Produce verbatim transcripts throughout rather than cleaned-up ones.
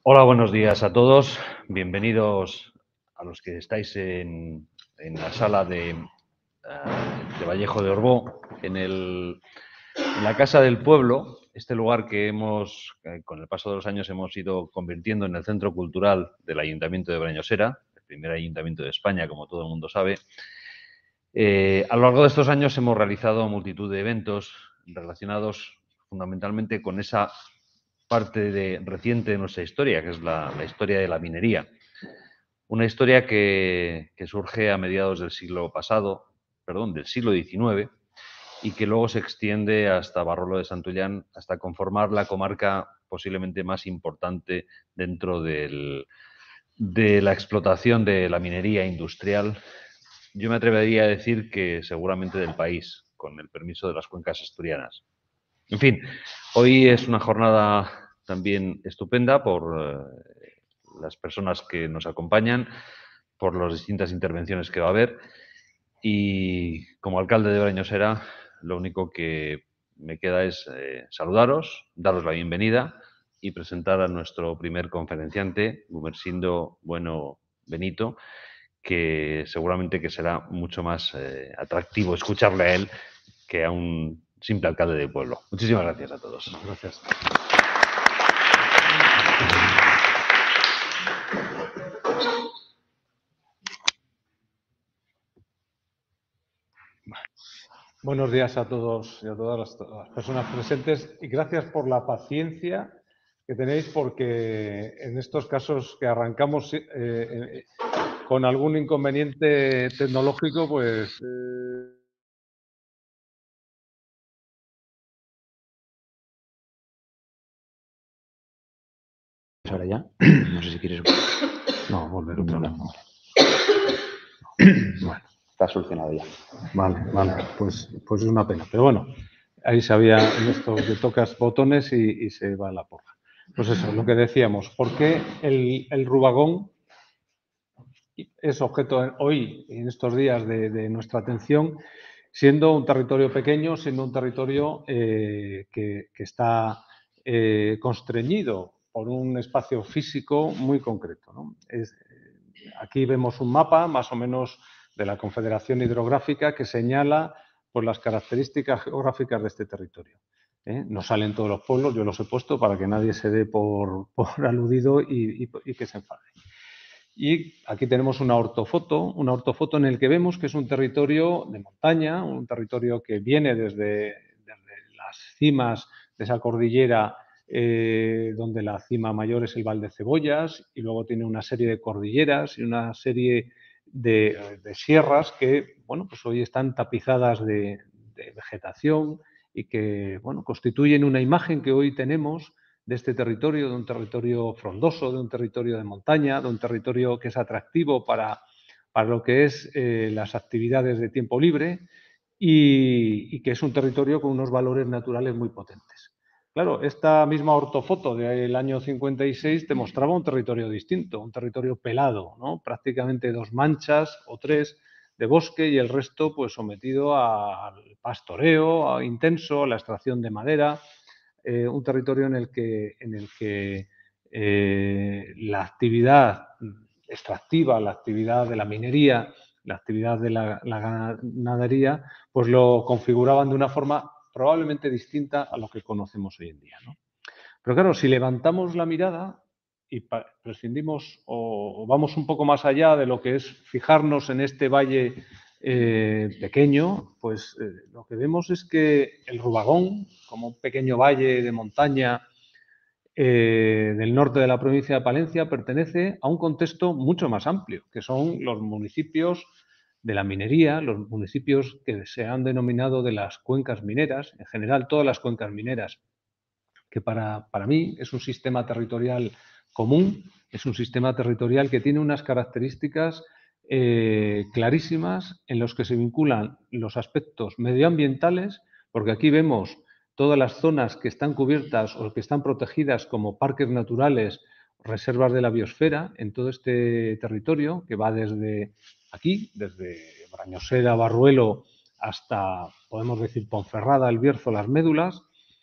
Hola, buenos días a todos. Bienvenidos a los que estáis en, en la sala de, uh, de Vallejo de Orbó, en, el, en la Casa del Pueblo, este lugar que hemos, eh, con el paso de los años, hemos ido convirtiendo en el centro cultural del Ayuntamiento de Brañosera, el primer ayuntamiento de España, como todo el mundo sabe. Eh, a lo largo de estos años hemos realizado multitud de eventos relacionados fundamentalmente con esa parte de, reciente de nuestra historia, que es la, la historia de la minería. Una historia que, que, surge a mediados del siglo pasado, perdón, del siglo diecinueve, y que luego se extiende hasta Barruelo de Santullán, hasta conformar la comarca posiblemente más importante dentro del, de la explotación de la minería industrial. Yo me atrevería a decir que seguramente del país, con el permiso de las cuencas asturianas. En fin, hoy es una jornada también estupenda por eh, las personas que nos acompañan, por las distintas intervenciones que va a haber. Y como alcalde de Brañosera, lo único que me queda es eh, saludaros, daros la bienvenida y presentar a nuestro primer conferenciante, Gumersindo Bueno Benito, que seguramente que será mucho más eh, atractivo escucharle a él que a un simple alcalde del pueblo. Muchísimas gracias a todos. Gracias. Buenos días a todos y a todas las, las personas presentes y gracias por la paciencia que tenéis porque en estos casos que arrancamos eh, eh, con algún inconveniente tecnológico, pues... Eh, Ahora ya, no sé si quieres... No, volver otra vez. No. Bueno. Está solucionado ya. Vale, vale, pues, pues es una pena. Pero bueno, ahí sabía en esto que tocas botones y, y se va la porra. Pues eso, lo que decíamos. ¿Por qué el, el Rubagón es objeto hoy, en estos días, de, de nuestra atención, siendo un territorio pequeño, siendo un territorio eh, que, que está eh, constreñido por un espacio físico muy concreto, ¿no? Es, aquí vemos un mapa, más o menos, de la Confederación Hidrográfica que señala pues, las características geográficas de este territorio. ¿eh? No salen todos los pueblos, yo los he puesto para que nadie se dé por, por aludido y, y, y que se enfade. Y aquí tenemos una ortofoto, una ortofoto en el que vemos que es un territorio de montaña, un territorio que viene desde, desde las cimas de esa cordillera, eh, donde la cima mayor es el Valdecebollas, y luego tiene una serie de cordilleras y una serie de, de sierras que, bueno, pues hoy están tapizadas de, de vegetación y que, bueno, constituyen una imagen que hoy tenemos de este territorio, de un territorio frondoso, de un territorio de montaña, de un territorio que es atractivo para, para lo que es eh, las actividades de tiempo libre y, y que es un territorio con unos valores naturales muy potentes. Claro, esta misma ortofoto del año cincuenta y seis te mostraba un territorio distinto, un territorio pelado, ¿no? Prácticamente dos manchas o tres de bosque y el resto pues sometido al pastoreo a intenso, a la extracción de madera. Eh, un territorio en el que, en el que eh, la actividad extractiva, la actividad de la minería, la actividad de la, la ganadería, pues lo configuraban de una forma probablemente distinta a lo que conocemos hoy en día, ¿no? Pero claro, si levantamos la mirada y prescindimos o, o vamos un poco más allá de lo que es fijarnos en este valle eh, pequeño, pues eh, lo que vemos es que el Rubagón, como un pequeño valle de montaña eh, del norte de la provincia de Palencia, pertenece a un contexto mucho más amplio, que son los municipios de la minería, los municipios que se han denominado de las cuencas mineras, en general todas las cuencas mineras, que para, para mí es un sistema territorial común, es un sistema territorial que tiene unas características eh, clarísimas en los que se vinculan los aspectos medioambientales, porque aquí vemos todas las zonas que están cubiertas o que están protegidas como parques naturales, reservas de la biosfera en todo este territorio, que va desde aquí, desde Brañosera, Barruelo, hasta, podemos decir, Ponferrada, El Bierzo, Las Médulas.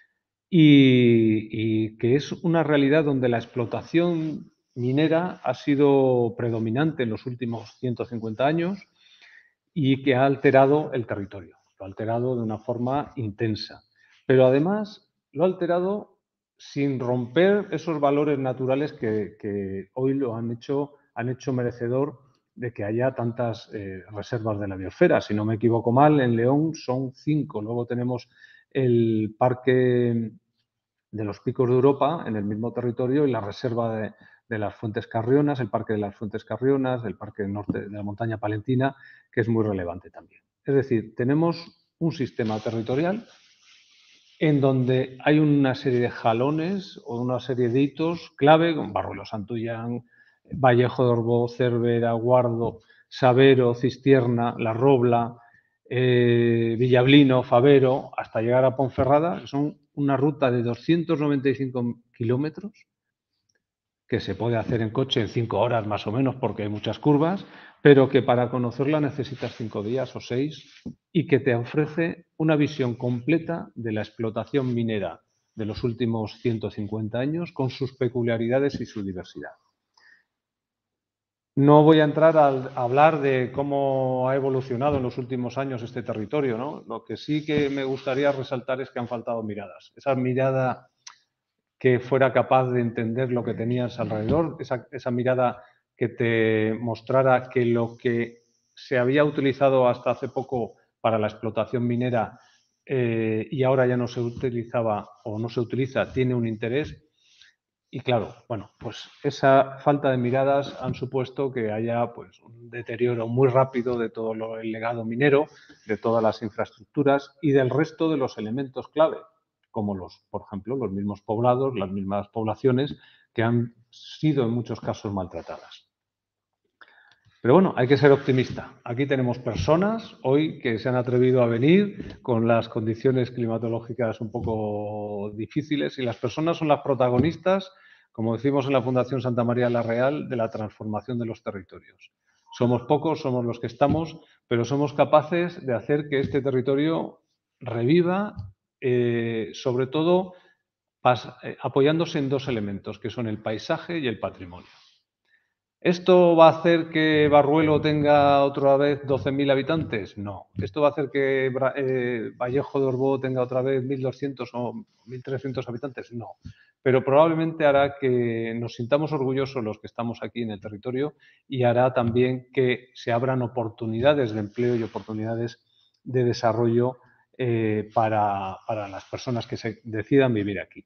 y, y que es una realidad donde la explotación minera ha sido predominante en los últimos ciento cincuenta años y que ha alterado el territorio, lo ha alterado de una forma intensa. Pero además lo ha alterado sin romper esos valores naturales que, que hoy lo han hecho, han hecho merecedor de que haya tantas eh, reservas de la biosfera. Si no me equivoco mal, en León son cinco. Luego tenemos el Parque de los Picos de Europa en el mismo territorio y la reserva de, de las Fuentes Carrionas, el Parque de las Fuentes Carrionas, el Parque Norte de la Montaña Palentina, que es muy relevante también. Es decir, tenemos un sistema territorial en donde hay una serie de jalones o una serie de hitos clave, como Barruelo Santullán, Vallejo de Orbó, Cervera, Guardo, Sabero, Cistierna, La Robla, eh, Villablino, Favero, hasta llegar a Ponferrada, son una ruta de doscientos noventa y cinco kilómetros que se puede hacer en coche en cinco horas más o menos porque hay muchas curvas, pero que para conocerla necesitas cinco días o seis y que te ofrece una visión completa de la explotación minera de los últimos ciento cincuenta años con sus peculiaridades y su diversidad. No voy a entrar a hablar de cómo ha evolucionado en los últimos años este territorio, ¿no? Lo que sí que me gustaría resaltar es que han faltado miradas. Esa mirada que fuera capaz de entender lo que tenías alrededor, esa, esa mirada que te mostrara que lo que se había utilizado hasta hace poco para la explotación minera eh, y ahora ya no se utilizaba o no se utiliza, tiene un interés. Y claro, bueno, pues esa falta de miradas han supuesto que haya pues, un deterioro muy rápido de todo lo, el legado minero, de todas las infraestructuras y del resto de los elementos clave, como los, por ejemplo, los mismos poblados, las mismas poblaciones que han sido en muchos casos maltratadas. Pero bueno, hay que ser optimista. Aquí tenemos personas hoy que se han atrevido a venir con las condiciones climatológicas un poco difíciles y las personas son las protagonistas, como decimos en la Fundación Santa María la Real, de la transformación de los territorios. Somos pocos, somos los que estamos, pero somos capaces de hacer que este territorio reviva, eh, sobre todo pas, eh, apoyándose en dos elementos, que son el paisaje y el patrimonio. ¿Esto va a hacer que Barruelo tenga otra vez doce mil habitantes? No. ¿Esto va a hacer que eh, Vallejo de Orbó tenga otra vez mil doscientos o mil trescientos habitantes? No. Pero probablemente hará que nos sintamos orgullosos los que estamos aquí en el territorio y hará también que se abran oportunidades de empleo y oportunidades de desarrollo eh, para, para las personas que se decidan vivir aquí.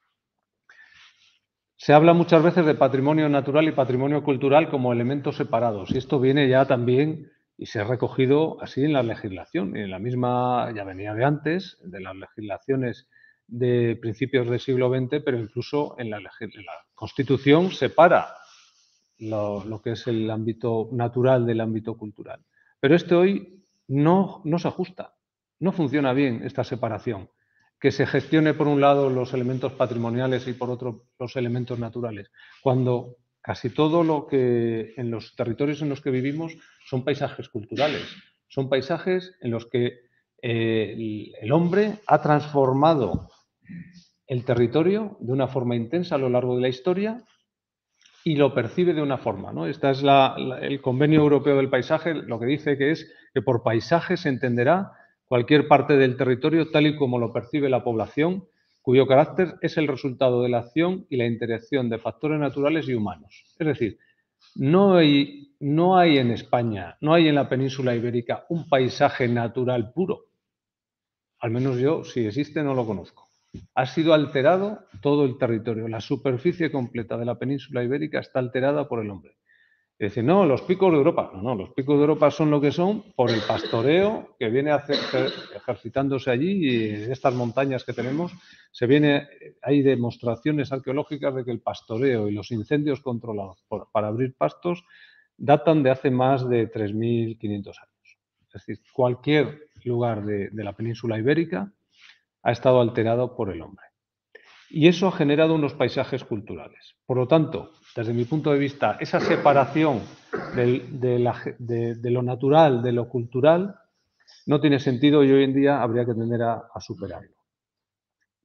Se habla muchas veces de patrimonio natural y patrimonio cultural como elementos separados y esto viene ya también y se ha recogido así en la legislación. En la misma, ya venía de antes, de las legislaciones de principios del siglo veinte, pero incluso en la, en la Constitución separa lo, lo que es el ámbito natural del ámbito cultural. Pero este hoy no, no se ajusta, no funciona bien esta separación. Que se gestione por un lado los elementos patrimoniales y por otro los elementos naturales, cuando casi todo lo que en los territorios en los que vivimos son paisajes culturales, son paisajes en los que eh, el, el hombre ha transformado el territorio de una forma intensa a lo largo de la historia y lo percibe de una forma, ¿no? Este es la, la, el Convenio Europeo del Paisaje, lo que dice que es que por paisaje se entenderá cualquier parte del territorio tal y como lo percibe la población, cuyo carácter es el resultado de la acción y la interacción de factores naturales y humanos. Es decir, no hay, no hay en España, no hay en la península ibérica un paisaje natural puro. Al menos yo, si existe, no lo conozco. Ha sido alterado todo el territorio. La superficie completa de la península ibérica está alterada por el hombre. Es decir, no, los picos de Europa. No, no, los picos de Europa son lo que son por el pastoreo que viene hacer, ejercitándose allí y en estas montañas que tenemos. Se viene, hay demostraciones arqueológicas de que el pastoreo y los incendios controlados por, para abrir pastos datan de hace más de tres mil quinientos años. Es decir, cualquier lugar de, de la península ibérica ha estado alterado por el hombre. Y eso ha generado unos paisajes culturales. Por lo tanto, desde mi punto de vista, esa separación de, de, la, de, de lo natural de lo cultural no tiene sentido y hoy en día habría que tender a, a superarlo.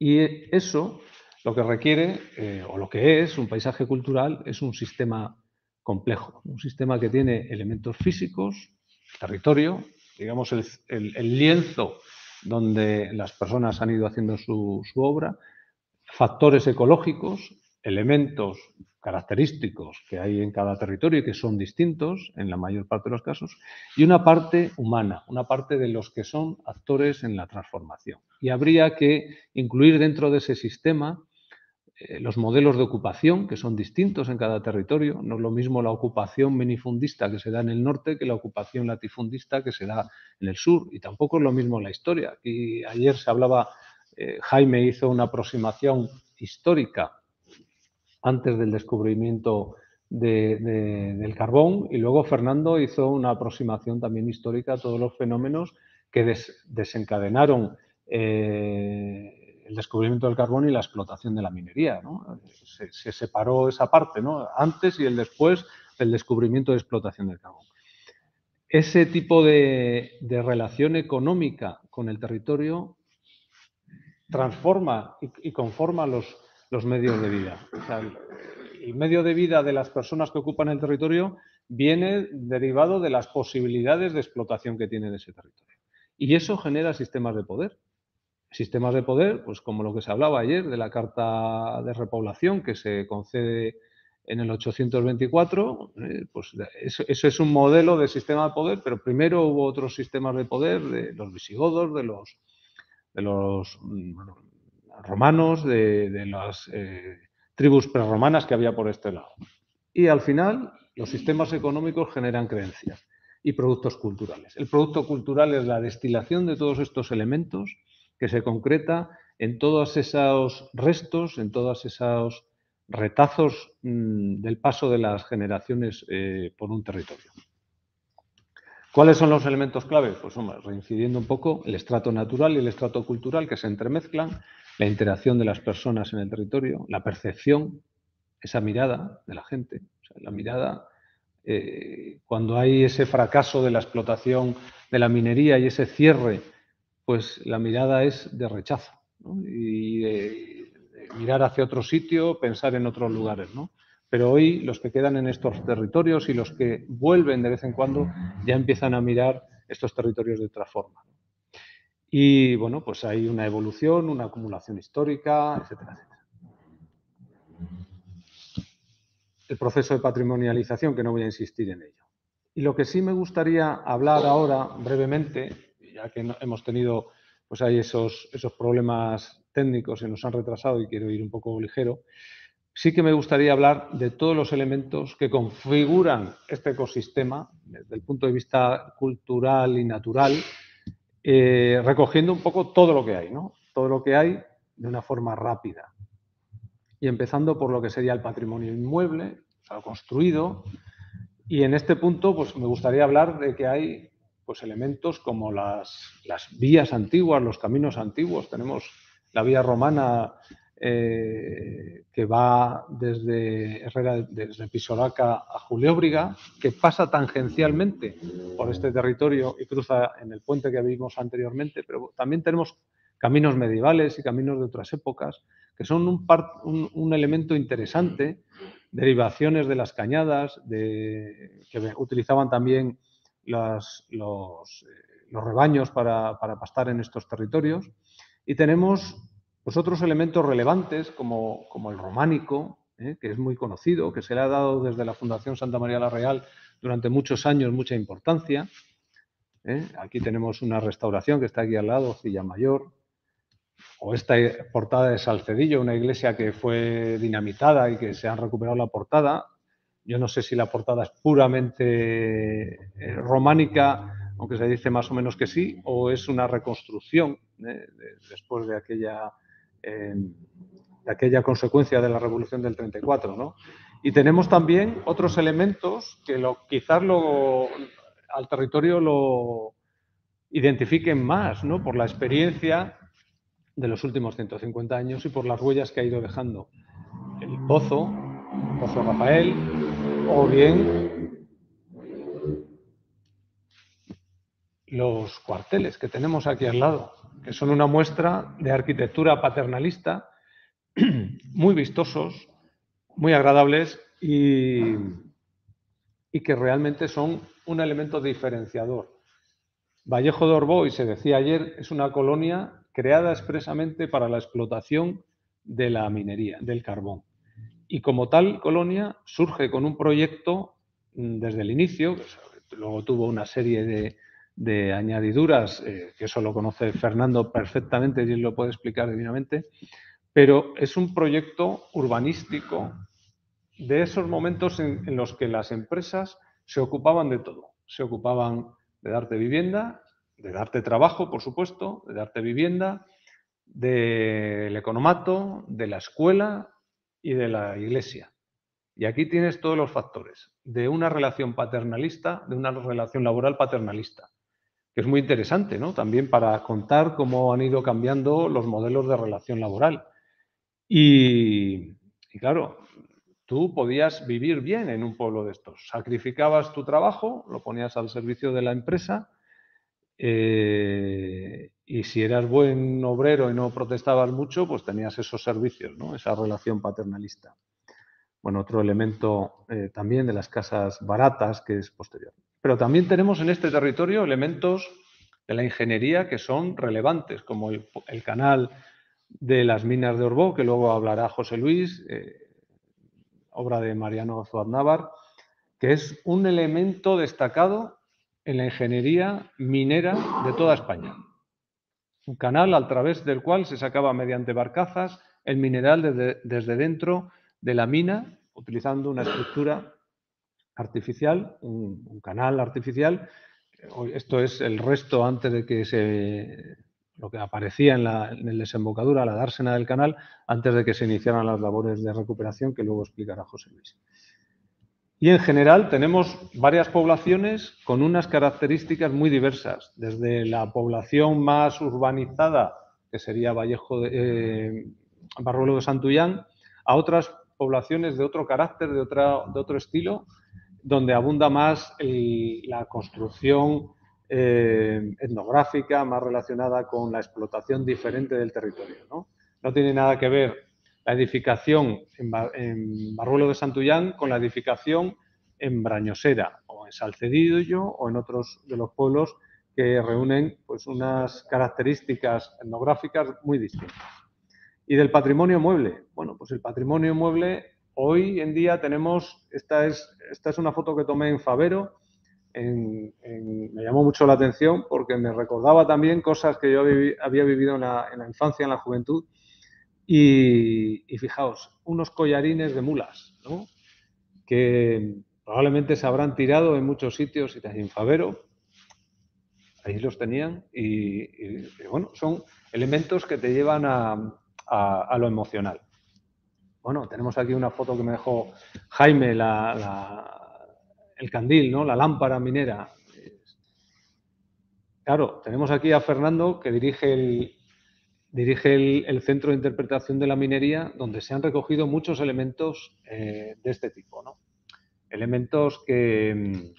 Y eso lo que requiere, eh, o lo que es un paisaje cultural, es un sistema complejo, un sistema que tiene elementos físicos, territorio, digamos el, el, el lienzo donde las personas han ido haciendo su, su obra, factores ecológicos, elementos característicos que hay en cada territorio y que son distintos en la mayor parte de los casos, y una parte humana, una parte de los que son actores en la transformación. Y habría que incluir dentro de ese sistema eh, los modelos de ocupación, que son distintos en cada territorio. No es lo mismo la ocupación minifundista que se da en el norte que la ocupación latifundista que se da en el sur. Y tampoco es lo mismo la historia. Y ayer se hablaba, eh, Jaime hizo una aproximación histórica antes del descubrimiento de, de, del carbón, y luego Fernando hizo una aproximación también histórica a todos los fenómenos que des, desencadenaron eh, el descubrimiento del carbón y la explotación de la minería, ¿no? Se, se separó esa parte, ¿no? Antes y el después del descubrimiento de explotación del carbón. Ese tipo de, de relación económica con el territorio transforma y, y conforma los, los medios de vida. O sea, el, el medio de vida de las personas que ocupan el territorio viene derivado de las posibilidades de explotación que tiene ese territorio. Y eso genera sistemas de poder. Sistemas de poder, pues como lo que se hablaba ayer de la Carta de Repoblación que se concede en el ochocientos veinticuatro, eh, pues eso, eso es un modelo de sistema de poder, pero primero hubo otros sistemas de poder de los visigodos, de los de los bueno, romanos, de, de las eh, tribus prerromanas que había por este lado. Y al final, los sistemas económicos generan creencias y productos culturales. El producto cultural es la destilación de todos estos elementos que se concreta en todos esos restos, en todos esos retazos mmm, del paso de las generaciones eh, por un territorio. ¿Cuáles son los elementos clave? Pues hombre, reincidiendo un poco, el estrato natural y el estrato cultural que se entremezclan, la interacción de las personas en el territorio, la percepción, esa mirada de la gente, o sea, la mirada, eh, cuando hay ese fracaso de la explotación de la minería y ese cierre, pues la mirada es de rechazo, ¿no? Y de, de mirar hacia otro sitio, pensar en otros lugares, ¿no? Pero hoy los que quedan en estos territorios y los que vuelven de vez en cuando ya empiezan a mirar estos territorios de otra forma. Y bueno, pues hay una evolución, una acumulación histórica, etcétera, etcétera. El proceso de patrimonialización, que no voy a insistir en ello. Y lo que sí me gustaría hablar ahora brevemente, ya que no, hemos tenido, pues hay esos, esos problemas técnicos y nos han retrasado y quiero ir un poco ligero, sí que me gustaría hablar de todos los elementos que configuran este ecosistema desde el punto de vista cultural y natural, eh, recogiendo un poco todo lo que hay, ¿no? Todo lo que hay de una forma rápida. Y empezando por lo que sería el patrimonio inmueble, o sea, construido. Y en este punto, pues me gustaría hablar de que hay pues, elementos como las, las vías antiguas, los caminos antiguos. Tenemos la vía romana eh, que va desde Herrera, desde Pisoraca a Julióbriga, que pasa tangencialmente por este territorio y cruza en el puente que vimos anteriormente, pero también tenemos caminos medievales y caminos de otras épocas, que son un, par, un, un elemento interesante, derivaciones de las cañadas, de, que utilizaban también las, los, eh, los rebaños para, para pastar en estos territorios. Y tenemos pues, otros elementos relevantes como, como el románico, ¿eh? que es muy conocido, que se le ha dado desde la Fundación Santa María la Real durante muchos años mucha importancia. ¿eh? Aquí tenemos una restauración que está aquí al lado, Cilla Mayor, o esta portada de Salcedillo, una iglesia que fue dinamitada y que se han recuperado la portada. Yo no sé si la portada es puramente eh, románica, aunque se dice más o menos que sí, o es una reconstrucción eh, de, después de aquella, eh, de aquella consecuencia de la Revolución del treinta y cuatro, ¿no? Y tenemos también otros elementos que lo, quizás lo, al territorio lo identifiquen más, ¿no? Por la experiencia de los últimos ciento cincuenta años y por las huellas que ha ido dejando el Pozo, Pozo Rafael, o bien los cuarteles que tenemos aquí al lado. que son una muestra de arquitectura paternalista, muy vistosos, muy agradables y, y que realmente son un elemento diferenciador. Vallejo de Orbó, y se decía ayer, es una colonia creada expresamente para la explotación de la minería, del carbón. Y como tal colonia surge con un proyecto desde el inicio, que luego tuvo una serie de, de añadiduras, eh, que eso lo conoce Fernando perfectamente y él lo puede explicar divinamente, pero es un proyecto urbanístico de esos momentos en, en los que las empresas se ocupaban de todo. Se ocupaban de darte vivienda, de darte trabajo, por supuesto, de darte vivienda, del economato, de la escuela y de la iglesia. Y aquí tienes todos los factores de una relación paternalista, de una relación laboral paternalista, que es muy interesante, ¿no? También para contar cómo han ido cambiando los modelos de relación laboral. Y, y claro, tú podías vivir bien en un pueblo de estos. Sacrificabas tu trabajo, lo ponías al servicio de la empresa, eh, y si eras buen obrero y no protestabas mucho, pues tenías esos servicios, ¿no? Esa relación paternalista. Bueno, otro elemento eh, también de las casas baratas que es posterior. Pero también tenemos en este territorio elementos de la ingeniería que son relevantes, como el, el canal de las minas de Orbó, que luego hablará José Luis, eh, obra de Mariano Zuaznavar, que es un elemento destacado en la ingeniería minera de toda España. Un canal a través del cual se sacaba mediante barcazas el mineral desde, desde dentro de la mina, utilizando una estructura artificial, un, un canal artificial. Esto es el resto antes de que se... lo que aparecía en la, en la desembocadura, la dársena del canal, antes de que se iniciaran las labores de recuperación, que luego explicará José Luis. Y en general tenemos varias poblaciones con unas características muy diversas, desde la población más urbanizada, que sería Vallejo de, eh, Barruelo de Santullán, a otras poblaciones de otro carácter, de, otra, de otro estilo, donde abunda más el, la construcción eh, etnográfica, más relacionada con la explotación diferente del territorio, ¿no? No tiene nada que ver la edificación en, en Barruelo de Santullán con la edificación en Brañosera o en Salcedillo o en otros de los pueblos que reúnen pues, unas características etnográficas muy distintas. Y del patrimonio mueble. Bueno, pues el patrimonio mueble, hoy en día tenemos, esta es, esta es una foto que tomé en Favero, en, en, me llamó mucho la atención porque me recordaba también cosas que yo viví, había vivido en la, en la infancia, en la juventud. Y, y fijaos, unos collarines de mulas, ¿no? Que probablemente se habrán tirado en muchos sitios y en Favero, ahí los tenían y, y, y bueno, son elementos que te llevan a, a, a lo emocional. Bueno, tenemos aquí una foto que me dejó Jaime, la, la, el candil, ¿no? La lámpara minera. Claro, tenemos aquí a Fernando que dirige el, dirige el, el Centro de Interpretación de la Minería, donde se han recogido muchos elementos eh, de este tipo, ¿no? Elementos que,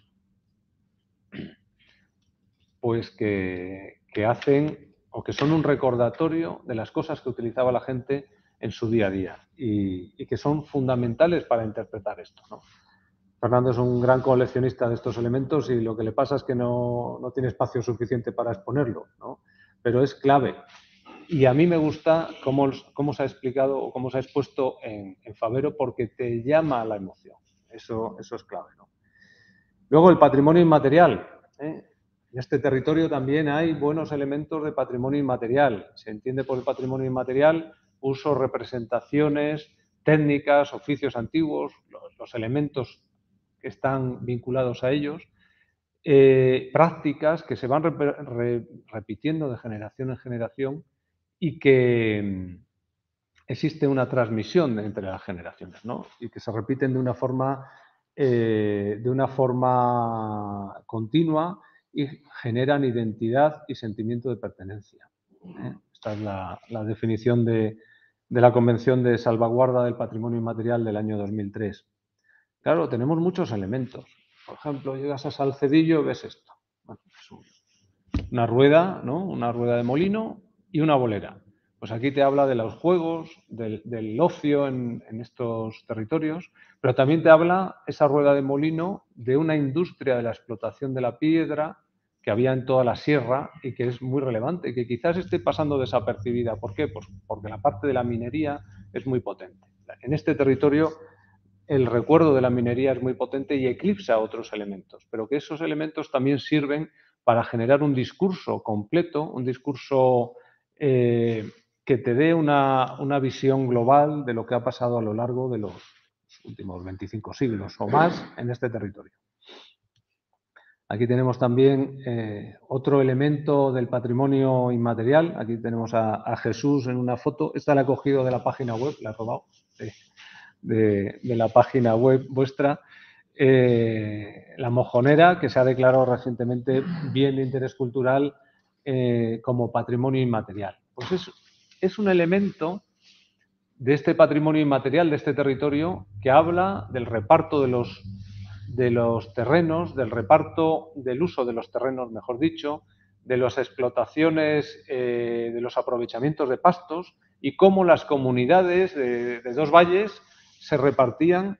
pues que, que hacen o que son un recordatorio de las cosas que utilizaba la gente en su día a día y, y que son fundamentales para interpretar esto, ¿no? Fernando es un gran coleccionista de estos elementos y lo que le pasa es que no, no tiene espacio suficiente para exponerlo, ¿no? Pero es clave. Y a mí me gusta cómo, cómo se ha explicado o cómo se ha expuesto en, en Favero porque te llama a la emoción. Eso, eso es clave, ¿no? Luego el patrimonio inmaterial, ¿eh? En este territorio también hay buenos elementos de patrimonio inmaterial. Se entiende por el patrimonio inmaterial usos, representaciones, técnicas, oficios antiguos, los, los elementos que están vinculados a ellos, eh, prácticas que se van re, re, repitiendo de generación en generación y que existe una transmisión entre las generaciones, ¿no? Y que se repiten de una forma, eh, de una forma continua y generan identidad y sentimiento de pertenencia, ¿eh? Esta es la, la definición de, de la Convención de Salvaguarda del Patrimonio Inmaterial del año dos mil tres. Claro, tenemos muchos elementos. Por ejemplo, llegas a Salcedillo y ves esto. Bueno, es una rueda, ¿no? Una rueda de molino y una bolera. Pues aquí te habla de los juegos, del, del ocio en, en estos territorios, pero también te habla esa rueda de molino de una industria de la explotación de la piedra que había en toda la sierra y que es muy relevante y que quizás esté pasando desapercibida. ¿Por qué? Pues porque la parte de la minería es muy potente. En este territorio el recuerdo de la minería es muy potente y eclipsa otros elementos, pero que esos elementos también sirven para generar un discurso completo, un discurso eh, que te dé una, una visión global de lo que ha pasado a lo largo de los últimos veinticinco siglos o más en este territorio. Aquí tenemos también eh, otro elemento del patrimonio inmaterial. Aquí tenemos a, a Jesús en una foto. Esta la he cogido de la página web, la he robado de, de, de la página web vuestra. Eh, la mojonera, que se ha declarado recientemente bien de interés cultural eh, como patrimonio inmaterial. Pues es, es un elemento de este patrimonio inmaterial, de este territorio, que habla del reparto de los, de los terrenos, del reparto del uso de los terrenos, mejor dicho, de las explotaciones, eh, de los aprovechamientos de pastos y cómo las comunidades de, de dos valles se repartían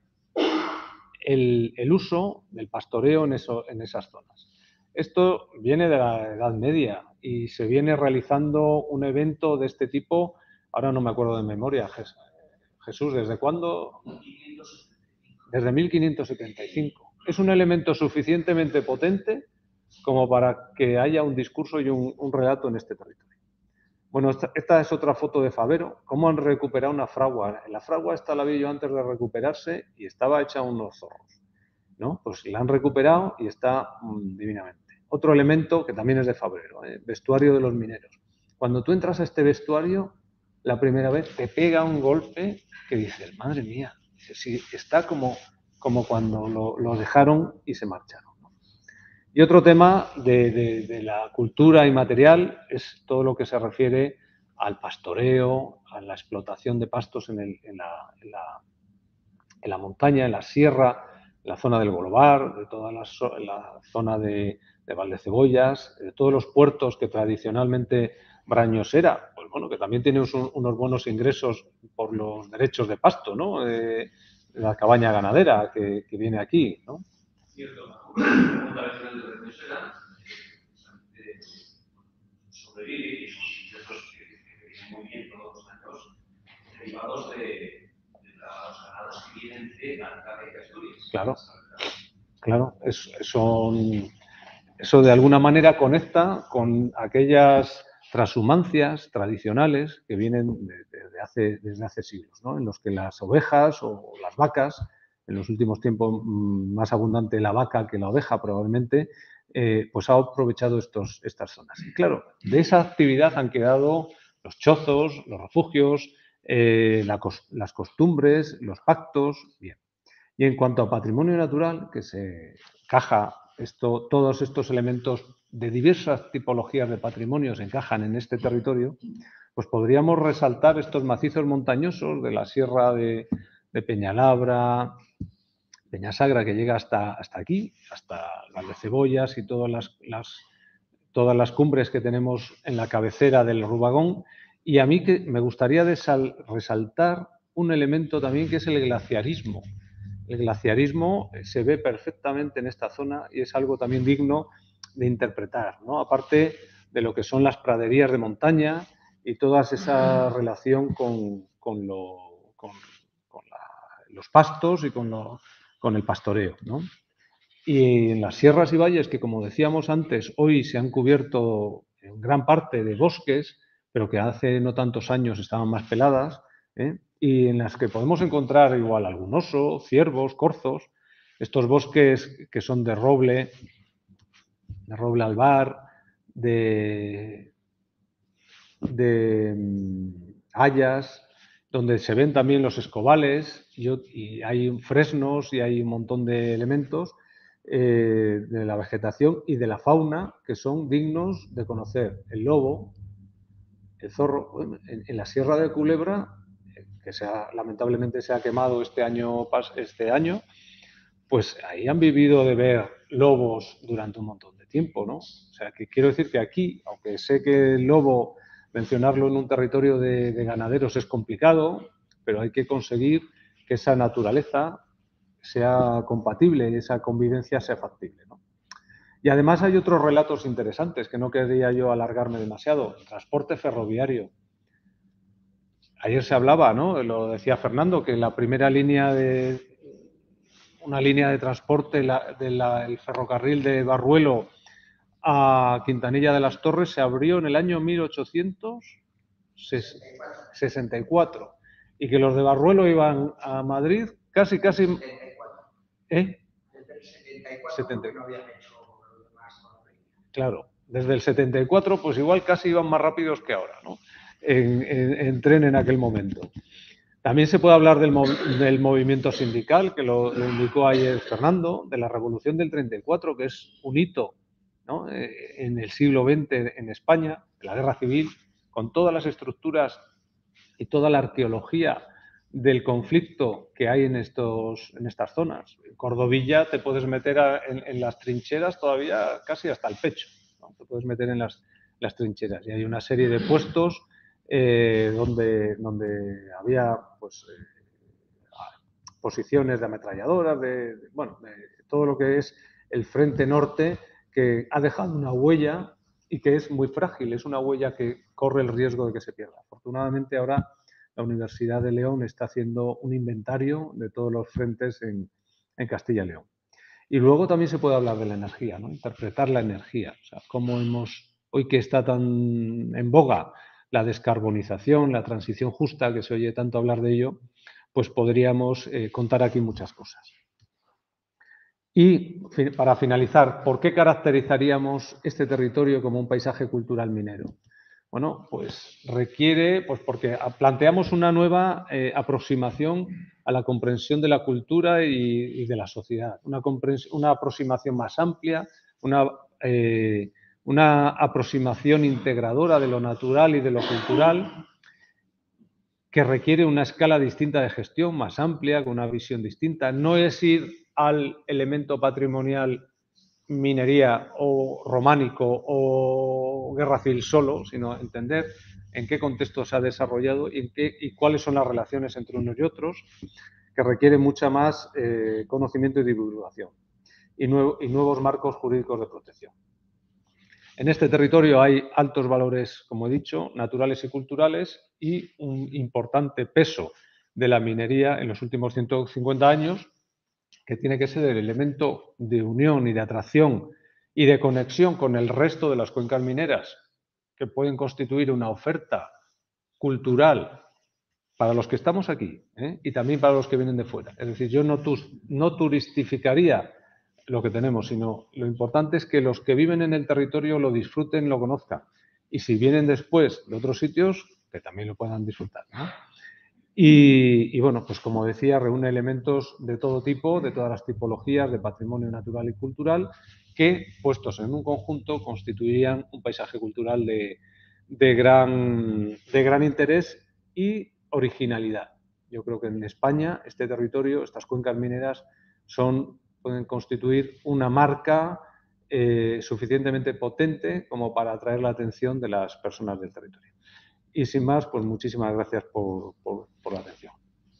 el, el uso del pastoreo en, eso, en esas zonas. Esto viene de la Edad Media y se viene realizando un evento de este tipo, ahora no me acuerdo de memoria, Jesús, ¿desde cuándo? Desde mil quinientos setenta y cinco. Es un elemento suficientemente potente como para que haya un discurso y un, un relato en este territorio. Bueno, esta, esta es otra foto de Favero. ¿Cómo han recuperado una fragua? La fragua esta la vi yo antes de recuperarse y estaba hecha unos zorros, ¿no? Pues la han recuperado y está mmm, divinamente. Otro elemento que también es de Favero, ¿eh? Vestuario de los mineros. Cuando tú entras a este vestuario, la primera vez te pega un golpe que dices, madre mía, sí, está como, como cuando lo, lo dejaron y se marcharon. Y otro tema de, de, de la cultura inmaterial es todo lo que se refiere al pastoreo, a la explotación de pastos en, el, en, la, en, la, en la montaña, en la sierra, en la zona del Golobar, de toda la, la zona de, de Valdecebollas, de todos los puertos que tradicionalmente Braños era, pues bueno, que también tiene un, unos buenos ingresos por los derechos de pasto, ¿no? Eh, la cabaña ganadera que, que viene aquí, ¿no? Cierto, una tradición de Braños era sobrevivir y sus ingresos que vienen muy bien todos los años, derivados de, de las ganadas que vienen de Cantabria y Asturias. Claro, claro, es, son, eso de alguna manera conecta con aquellas transhumancias tradicionales que vienen desde hace, desde hace siglos, ¿no? En los que las ovejas o las vacas, en los últimos tiempos más abundante la vaca que la oveja probablemente, eh, pues ha aprovechado estos, estas zonas. Y claro, de esa actividad han quedado los chozos, los refugios, eh, la, las costumbres, los pactos, bien. Y en cuanto a patrimonio natural, que se encaja esto, todos estos elementos de diversas tipologías de patrimonio se encajan en este territorio, pues podríamos resaltar estos macizos montañosos de la sierra de, de Peñalabra, Peñasagra, que llega hasta, hasta aquí, hasta Valdecebollas y todas las, las, todas las cumbres que tenemos en la cabecera del Rubagón. Y a mí que me gustaría desal, resaltar un elemento también que es el glaciarismo. El glaciarismo se ve perfectamente en esta zona y es algo también digno de interpretar, ¿no? Aparte de lo que son las praderías de montaña y toda esa relación con, con, lo, con, con la, los pastos y con, lo, con el pastoreo, ¿no? Y en las sierras y valles que, como decíamos antes, hoy se han cubierto en gran parte de bosques, pero que hace no tantos años estaban más peladas, ¿eh? Y en las que podemos encontrar igual algún oso, ciervos, corzos, estos bosques que son de roble, de roble albar, de, de um, hayas, donde se ven también los escobales y, y hay fresnos y hay un montón de elementos eh, de la vegetación y de la fauna que son dignos de conocer. El lobo, el zorro, bueno, en, en la Sierra de Culebra, que se ha, lamentablemente se ha quemado este año, este año, pues ahí han vivido de ver lobos durante un montón de tiempo, ¿no? O sea, que quiero decir que aquí, aunque sé que el lobo Mencionarlo en un territorio de, de ganaderos es complicado, pero hay que conseguir que esa naturaleza sea compatible y esa convivencia sea factible, ¿no? Y además hay otros relatos interesantes que no quería yo alargarme demasiado. El transporte ferroviario. Ayer se hablaba, ¿no? Lo decía Fernando, que la primera línea de una línea de transporte del ferrocarril de Barruelo a Quintanilla de las Torres se abrió en el año mil ochocientos sesenta y cuatro y que los de Barruelo iban a Madrid casi, casi... ¿Eh? setenta y cuatro. Claro, desde el setenta y cuatro pues igual casi iban más rápidos que ahora, ¿no? En, en, en tren en aquel momento. También se puede hablar del, mov del movimiento sindical, que lo, lo indicó ayer Fernando, de la Revolución del treinta y cuatro, que es un hito, ¿no? eh, en el siglo veinte en España, en la Guerra Civil, con todas las estructuras y toda la arqueología del conflicto que hay en, estos, en estas zonas. En Cordovilla te puedes meter a, en, en las trincheras todavía casi hasta el pecho, ¿no? Te puedes meter en las, las trincheras y hay una serie de puestos eh, donde, donde había pues, eh, posiciones de ametralladoras, de, de, bueno, de todo lo que es el frente norte, que ha dejado una huella y que es muy frágil, es una huella que corre el riesgo de que se pierda. Afortunadamente ahora la Universidad de León está haciendo un inventario de todos los frentes en, en Castilla y León. Y luego también se puede hablar de la energía, ¿no? Interpretar la energía. O sea, cómo hemos, hoy que está tan en boga la descarbonización, la transición justa, que se oye tanto hablar de ello, pues podríamos eh, contar aquí muchas cosas. Y para finalizar, ¿por qué caracterizaríamos este territorio como un paisaje cultural minero? Bueno, pues requiere, pues porque planteamos una nueva eh, aproximación a la comprensión de la cultura y, y de la sociedad, una, una aproximación más amplia, una, eh, una aproximación integradora de lo natural y de lo cultural, que requiere una escala distinta de gestión, más amplia, con una visión distinta. No es ir al elemento patrimonial minería o románico o guerra civil solo, sino entender en qué contexto se ha desarrollado y, en qué, y cuáles son las relaciones entre unos y otros, que requiere mucha más eh, conocimiento y divulgación y, nuevo, y nuevos marcos jurídicos de protección. En este territorio hay altos valores, como he dicho, naturales y culturales y un importante peso de la minería en los últimos ciento cincuenta años, que tiene que ser el elemento de unión y de atracción y de conexión con el resto de las cuencas mineras, que pueden constituir una oferta cultural para los que estamos aquí, ¿eh? Y también para los que vienen de fuera. Es decir, yo no, tu, no turistificaría lo que tenemos, sino lo importante es que los que viven en el territorio lo disfruten, lo conozcan. Y si vienen después de otros sitios, que también lo puedan disfrutar, ¿no? Y, y bueno, pues como decía, reúne elementos de todo tipo, de todas las tipologías de patrimonio natural y cultural, que, puestos en un conjunto, constituirían un paisaje cultural de, de, gran, de gran interés y originalidad. Yo creo que en España este territorio, estas cuencas mineras, son, pueden constituir una marca eh, suficientemente potente como para atraer la atención de las personas del territorio. Y sin más, pues muchísimas gracias por, por, por la atención.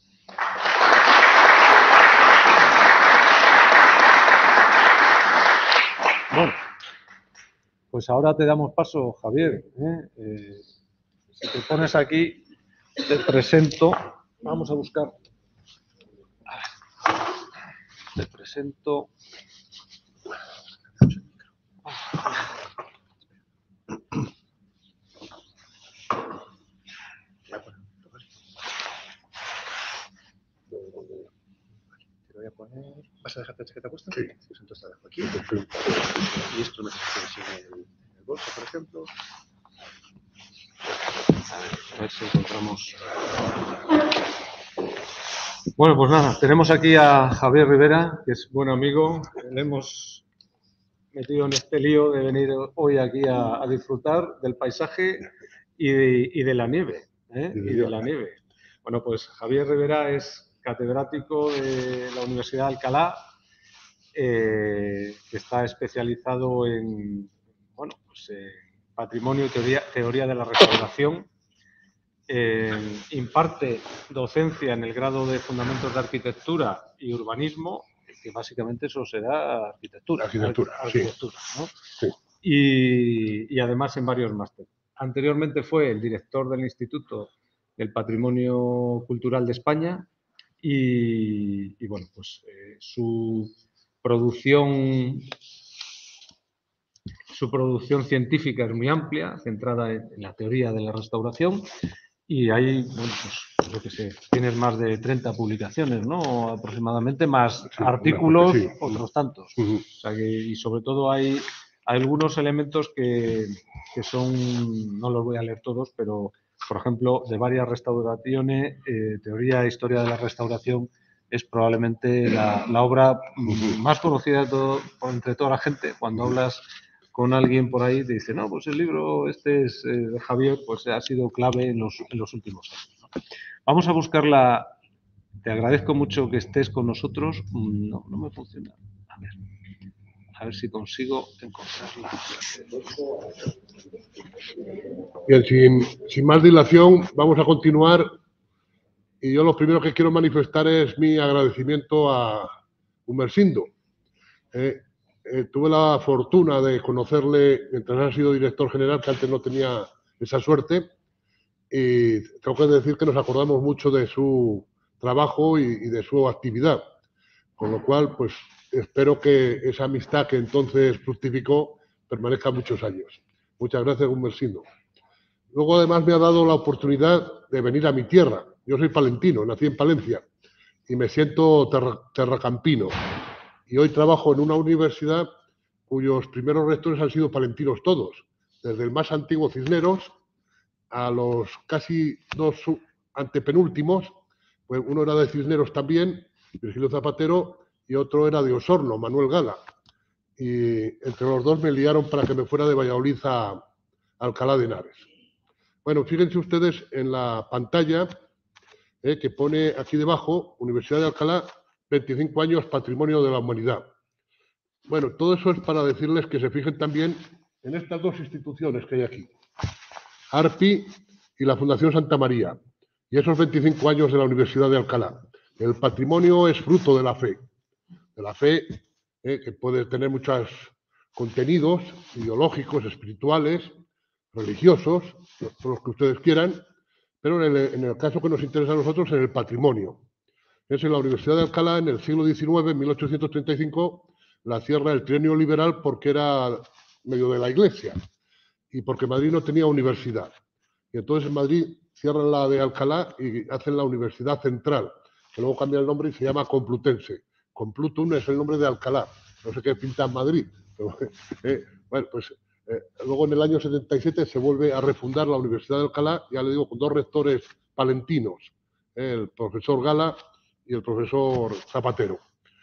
Bueno, pues ahora te damos paso, Javier. ¿eh? Eh, si te pones aquí, te presento. Vamos a buscar. Te presento. Te voy a poner. ¿Vas a dejar la chaqueta puesta? Sí. Pues entonces la dejo aquí. Y esto me en el, en el bolso, por ejemplo. A ver, a ver si encontramos. Bueno, pues nada, tenemos aquí a Javier Rivera, que es buen amigo. Le hemos metido en este lío de venir hoy aquí a, a disfrutar del paisaje y de, y de la nieve. ¿eh? Y de la nieve. Bueno, pues Javier Rivera es catedrático de la Universidad de Alcalá, eh, que está especializado en, bueno, pues, eh, Patrimonio y Teoría, Teoría de la Restauración. Eh, imparte docencia en el grado de Fundamentos de Arquitectura y Urbanismo, que básicamente eso será arquitectura. Arquitectura, arquitectura sí. ¿no? Sí. Y, y además en varios másteres. Anteriormente fue el director del Instituto del Patrimonio Cultural de España y, y bueno, pues eh, su producción su producción científica es muy amplia, centrada en, en la teoría de la restauración. Y hay, bueno, pues, yo qué sé, tienes más de treinta publicaciones, ¿no? Aproximadamente, más sí, artículos, sí. otros tantos. Uh-huh. O sea que, y sobre todo hay, hay algunos elementos que, que son, no los voy a leer todos, pero, por ejemplo, de varias restauraciones, eh, Teoría e Historia de la Restauración es probablemente la, la obra uh-huh. más conocida de todo, entre toda la gente. Cuando uh-huh. hablas con alguien por ahí te dice, no, pues el libro este es eh, de Javier, pues ha sido clave en los, en los últimos años, ¿no? Vamos a buscarla. Te agradezco mucho que estés con nosotros. No, no me funciona. A ver, a ver si consigo encontrarla. Bien, sin, sin más dilación, vamos a continuar. Y yo lo primero que quiero manifestar es mi agradecimiento a Gumersindo. Eh, Eh, tuve la fortuna de conocerle mientras ha sido director general, que antes no tenía esa suerte, y tengo que decir que nos acordamos mucho de su trabajo y, y de su actividad, con lo cual, pues, espero que esa amistad que entonces fructificó permanezca muchos años. Muchas gracias, Gumersindo. Luego, además, me ha dado la oportunidad de venir a mi tierra. Yo soy palentino, nací en Palencia, y me siento terra, terracampino. Y hoy trabajo en una universidad cuyos primeros rectores han sido palentinos todos, desde el más antiguo Cisneros a los casi dos antepenúltimos, pues uno era de Cisneros también, Virgilio Zapatero, y otro era de Osorno, Manuel Gala. Y entre los dos me liaron para que me fuera de Valladolid a Alcalá de Henares. Bueno, fíjense ustedes en la pantalla eh, que pone aquí debajo, Universidad de Alcalá, veinticinco años, Patrimonio de la Humanidad. Bueno, todo eso es para decirles que se fijen también en estas dos instituciones que hay aquí, ARPI y la Fundación Santa María, y esos veinticinco años de la Universidad de Alcalá. El patrimonio es fruto de la fe, de la fe eh, que puede tener muchos contenidos ideológicos, espirituales, religiosos, todos los que ustedes quieran, pero en el, en el caso que nos interesa a nosotros, en el patrimonio. Es en la Universidad de Alcalá, en el siglo diecinueve, en mil ochocientos treinta y cinco, la cierra el trienio liberal porque era medio de la Iglesia y porque Madrid no tenía universidad. Y entonces en Madrid cierran la de Alcalá y hacen la Universidad Central, que luego cambia el nombre y se llama Complutense. Complutum es el nombre de Alcalá. No sé qué pinta en Madrid. Pero, eh, bueno, pues eh, luego en el año setenta y siete se vuelve a refundar la Universidad de Alcalá, ya le digo, con dos rectores palentinos, eh, el profesor Gala y el profesor Zapatero.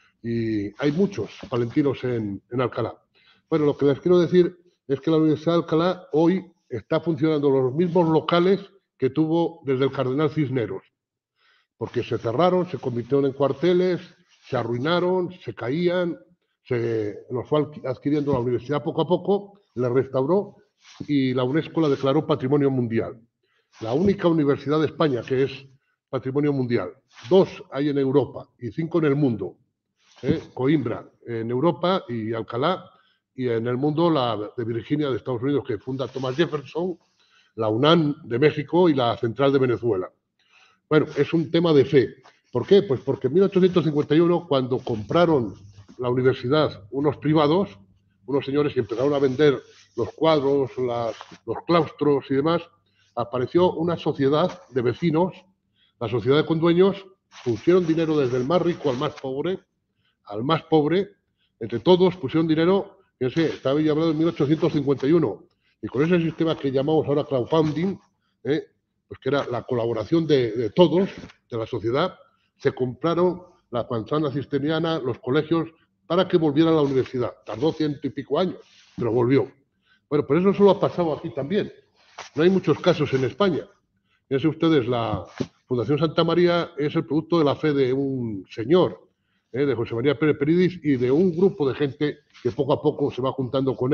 Y hay muchos palentinos en, en Alcalá. Bueno, lo que les quiero decir es que la Universidad de Alcalá hoy está funcionando los mismos locales que tuvo desde el Cardenal Cisneros, porque se cerraron, se convirtieron en cuarteles, se arruinaron, se caían, se los fue adquiriendo la universidad poco a poco, la restauró y la UNESCO la declaró Patrimonio Mundial. La única universidad de España que es Patrimonio Mundial. Dos hay en Europa y cinco en el mundo. ¿Eh? Coimbra en Europa y Alcalá, y en el mundo la de Virginia de Estados Unidos, que funda Thomas Jefferson, la UNAM de México y la Central de Venezuela. Bueno, es un tema de fe. ¿Por qué? Pues porque en mil ochocientos cincuenta y uno, cuando compraron la universidad unos privados, unos señores que empezaron a vender los cuadros, las, los claustros y demás, apareció una sociedad de vecinos, la sociedad de condueños, pusieron dinero desde el más rico al más pobre, al más pobre, entre todos pusieron dinero, no sé, estaba hablando en mil ochocientos cincuenta y uno, y con ese sistema que llamamos ahora crowdfunding, eh, pues que era la colaboración de, de todos, de la sociedad, se compraron la manzana cisterciana, los colegios, para que volviera a la universidad. Tardó ciento y pico años, pero volvió. Bueno, pero eso solo ha pasado aquí también. No hay muchos casos en España. Fíjense ustedes, la Fundación Santa María es el producto de la fe de un señor, eh, de José María Pérez Peridis, y de un grupo de gente que poco a poco se va juntando con él.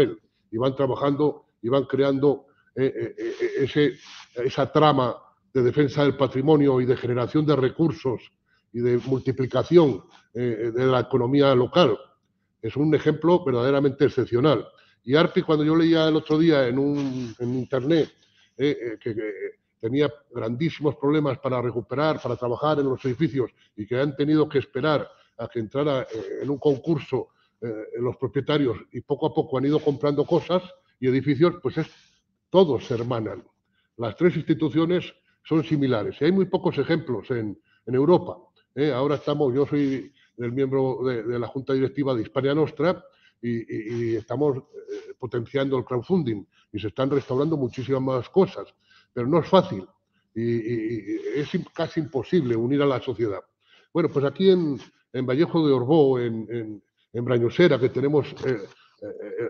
y van trabajando y van creando eh, eh, ese, esa trama de defensa del patrimonio y de generación de recursos y de multiplicación eh, de la economía local. Es un ejemplo verdaderamente excepcional. Y ARPI, cuando yo leía el otro día en, un, en internet eh, eh, que, que tenía grandísimos problemas para recuperar, para trabajar en los edificios y que han tenido que esperar a que entrara eh, en un concurso eh, los propietarios y poco a poco han ido comprando cosas y edificios, pues es, todos se hermanan. Las tres instituciones son similares. Y hay muy pocos ejemplos en, en Europa. ¿eh? Ahora estamos, yo soy el miembro de, de la Junta Directiva de Hispania Nostra y, y, y estamos eh, potenciando el crowdfunding y se están restaurando muchísimas más cosas. Pero no es fácil y, y, y es casi imposible unir a la sociedad. Bueno, pues aquí en, en Vallejo de Orbó, en, en, en Brañosera, que tenemos eh, eh,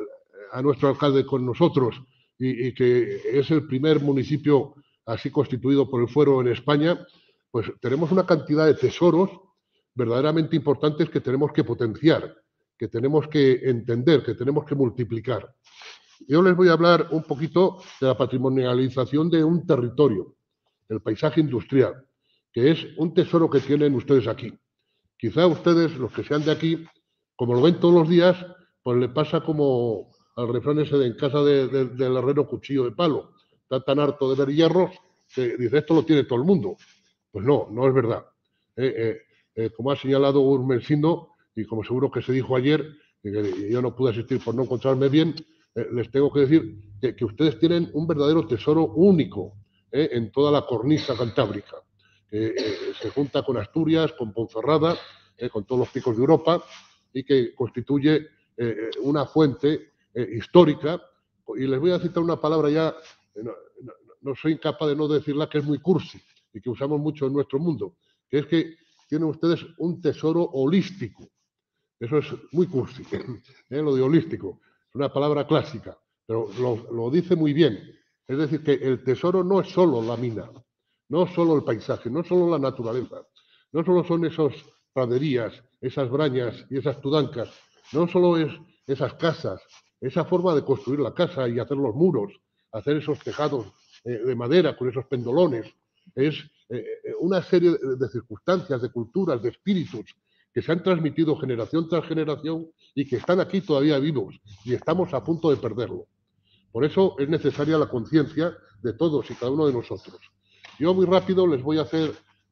a nuestro alcalde con nosotros y, y que es el primer municipio así constituido por el fuero en España, pues tenemos una cantidad de tesoros verdaderamente importantes que tenemos que potenciar, que tenemos que entender, que tenemos que multiplicar. Yo les voy a hablar un poquito de la patrimonialización de un territorio, el paisaje industrial, que es un tesoro que tienen ustedes aquí. Quizá ustedes, los que sean de aquí, como lo ven todos los días, pues le pasa como al refrán ese de en casa de, de, del herrero cuchillo de palo. Está tan harto de ver hierros que dice, esto lo tiene todo el mundo. Pues no, no es verdad. Eh, eh, eh, como ha señalado Urmensindo, y como seguro que se dijo ayer, y que yo no pude asistir por no encontrarme bien, eh, les tengo que decir que, que ustedes tienen un verdadero tesoro único eh, en toda la cornisa cantábrica, que eh, se junta con Asturias, con Ponferrada, eh, con todos los picos de Europa, y que constituye eh, una fuente eh, histórica. Y les voy a citar una palabra ya, eh, no, no, no soy incapaz de no decirla, que es muy cursi y que usamos mucho en nuestro mundo, que es que tienen ustedes un tesoro holístico. Eso es muy cursi, ¿eh? Lo de holístico. Es una palabra clásica, pero lo, lo dice muy bien. Es decir, que el tesoro no es solo la mina, no solo el paisaje, no solo la naturaleza, no solo son esas praderías, esas brañas y esas tudancas, no solo es esas casas, esa forma de construir la casa y hacer los muros, hacer esos tejados eh, de madera con esos pendolones, es eh, una serie de, de circunstancias, de culturas, de espíritus que se han transmitido generación tras generación y que están aquí todavía vivos y estamos a punto de perderlo. Por eso es necesaria la conciencia de todos y cada uno de nosotros. Yo muy rápido les voy a hacer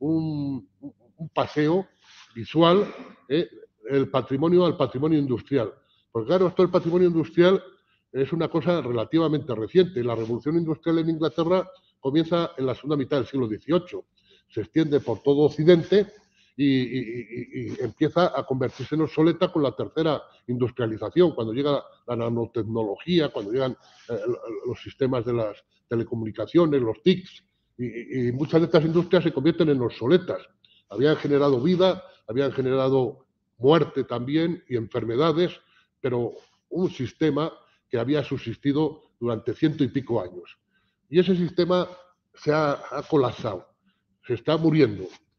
un, un paseo visual, eh, el patrimonio al patrimonio industrial. Porque claro, esto del patrimonio industrial es una cosa relativamente reciente. La revolución industrial en Inglaterra comienza en la segunda mitad del siglo dieciocho. Se extiende por todo Occidente y, y, y, y empieza a convertirse en obsoleta con la tercera industrialización, cuando llega la nanotecnología, cuando llegan eh, los sistemas de las telecomunicaciones, los T I Cs, y, y muchas de estas industrias se convierten en obsoletas. Habían generado vida, habían generado muerte también y enfermedades, pero un sistema que había subsistido durante ciento y pico años. Y ese sistema se ha, ha colapsado, se está muriendo,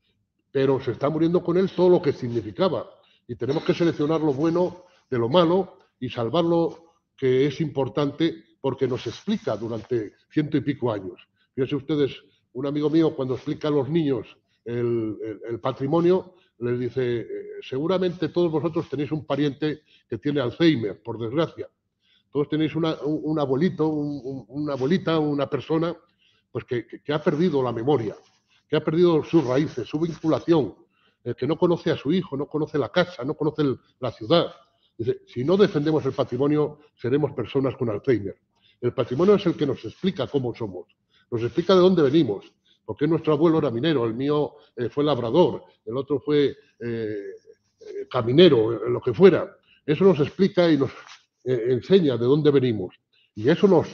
pero se está muriendo con él todo lo que significaba. Y tenemos que seleccionar lo bueno de lo malo y salvar lo que es importante porque nos explica durante ciento y pico años. Fíjense ustedes, un amigo mío cuando explica a los niños el, el, el patrimonio, les dice, eh, seguramente todos vosotros tenéis un pariente que tiene Alzheimer, por desgracia. Todos tenéis una, un, un abuelito, un, una abuelita, una persona pues que, que, que ha perdido la memoria, que ha perdido sus raíces, su vinculación, eh, que no conoce a su hijo, no conoce la casa, no conoce el, la ciudad. Dice, si no defendemos el patrimonio, seremos personas con Alzheimer. El patrimonio es el que nos explica cómo somos, nos explica de dónde venimos, porque nuestro abuelo era minero, el mío eh, fue labrador, el otro fue eh, eh, caminero, lo que fuera. Eso nos explica y nos eh, enseña de dónde venimos. Y eso nos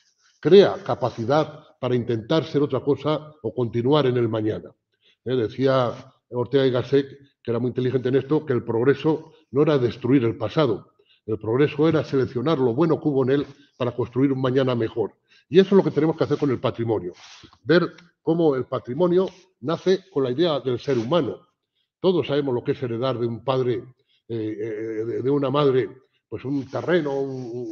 crea capacidad para intentar ser otra cosa o continuar en el mañana. Eh, decía Ortega y Gasset, que era muy inteligente en esto, que el progreso no era destruir el pasado, el progreso era seleccionar lo bueno que hubo en él para construir un mañana mejor. Y eso es lo que tenemos que hacer con el patrimonio, ver cómo el patrimonio nace con la idea del ser humano. Todos sabemos lo que es heredar de un padre, eh, de una madre, pues un terreno, un,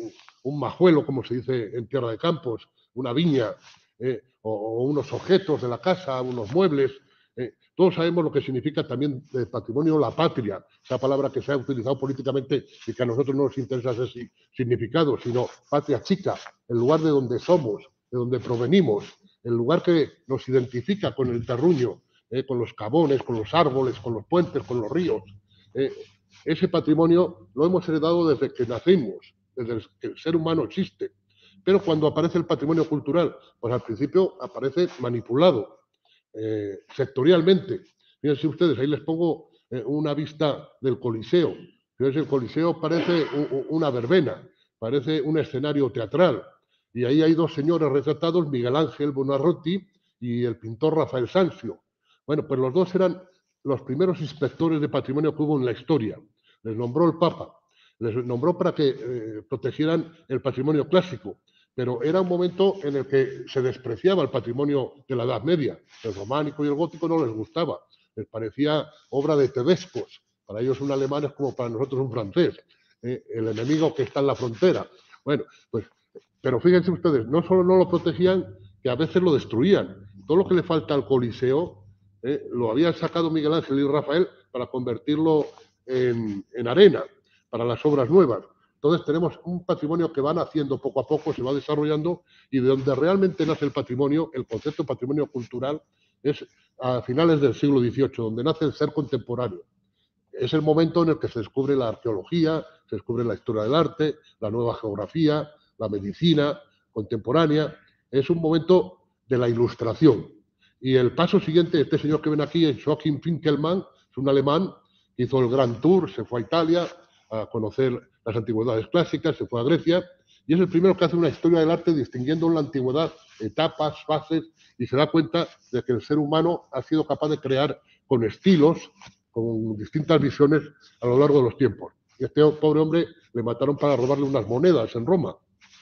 un majuelo, como se dice en Tierra de Campos, una viña, eh, o, o unos objetos de la casa, unos muebles. Eh, todos sabemos lo que significa también el patrimonio la patria, esa palabra que se ha utilizado políticamente y que a nosotros no nos interesa ese significado, sino patria chica, el lugar de donde somos, de donde provenimos, el lugar que nos identifica con el terruño, eh, con los cabones, con los árboles, con los puentes, con los ríos. Eh, ese patrimonio lo hemos heredado desde que nacimos, desde que el ser humano existe. Pero cuando aparece el patrimonio cultural, pues al principio aparece manipulado, eh, sectorialmente. Fíjense ustedes, ahí les pongo eh, una vista del Coliseo. Fíjense, el Coliseo parece un, una verbena, parece un escenario teatral. Y ahí hay dos señores retratados, Miguel Ángel Buonarroti y el pintor Rafael Sanzio. Bueno, pues los dos eran los primeros inspectores de patrimonio que hubo en la historia. Les nombró el Papa, les nombró para que eh, protegieran el patrimonio clásico. Pero era un momento en el que se despreciaba el patrimonio de la Edad Media. El románico y el gótico no les gustaba. Les parecía obra de tedescos. Para ellos un alemán es como para nosotros un francés. ¿eh? El enemigo que está en la frontera. Bueno, pues, pero fíjense ustedes, no solo no lo protegían, que a veces lo destruían. Todo lo que le falta al Coliseo ¿eh? lo habían sacado Miguel Ángel y Rafael para convertirlo en, en arena, para las obras nuevas. Entonces tenemos un patrimonio que va naciendo poco a poco, se va desarrollando, y de donde realmente nace el patrimonio, el concepto de patrimonio cultural, es a finales del siglo dieciocho, donde nace el ser contemporáneo. Es el momento en el que se descubre la arqueología, se descubre la historia del arte, la nueva geografía, la medicina contemporánea. Es un momento de la ilustración. Y el paso siguiente, este señor que ven aquí es Joachim Finkelmann, es un alemán que hizo el Grand Tour, se fue a Italia a conocer las antigüedades clásicas, se fue a Grecia, y es el primero que hace una historia del arte distinguiendo en la antigüedad etapas, fases, y se da cuenta de que el ser humano ha sido capaz de crear con estilos, con distintas visiones a lo largo de los tiempos. Y a este pobre hombre le mataron para robarle unas monedas en Roma,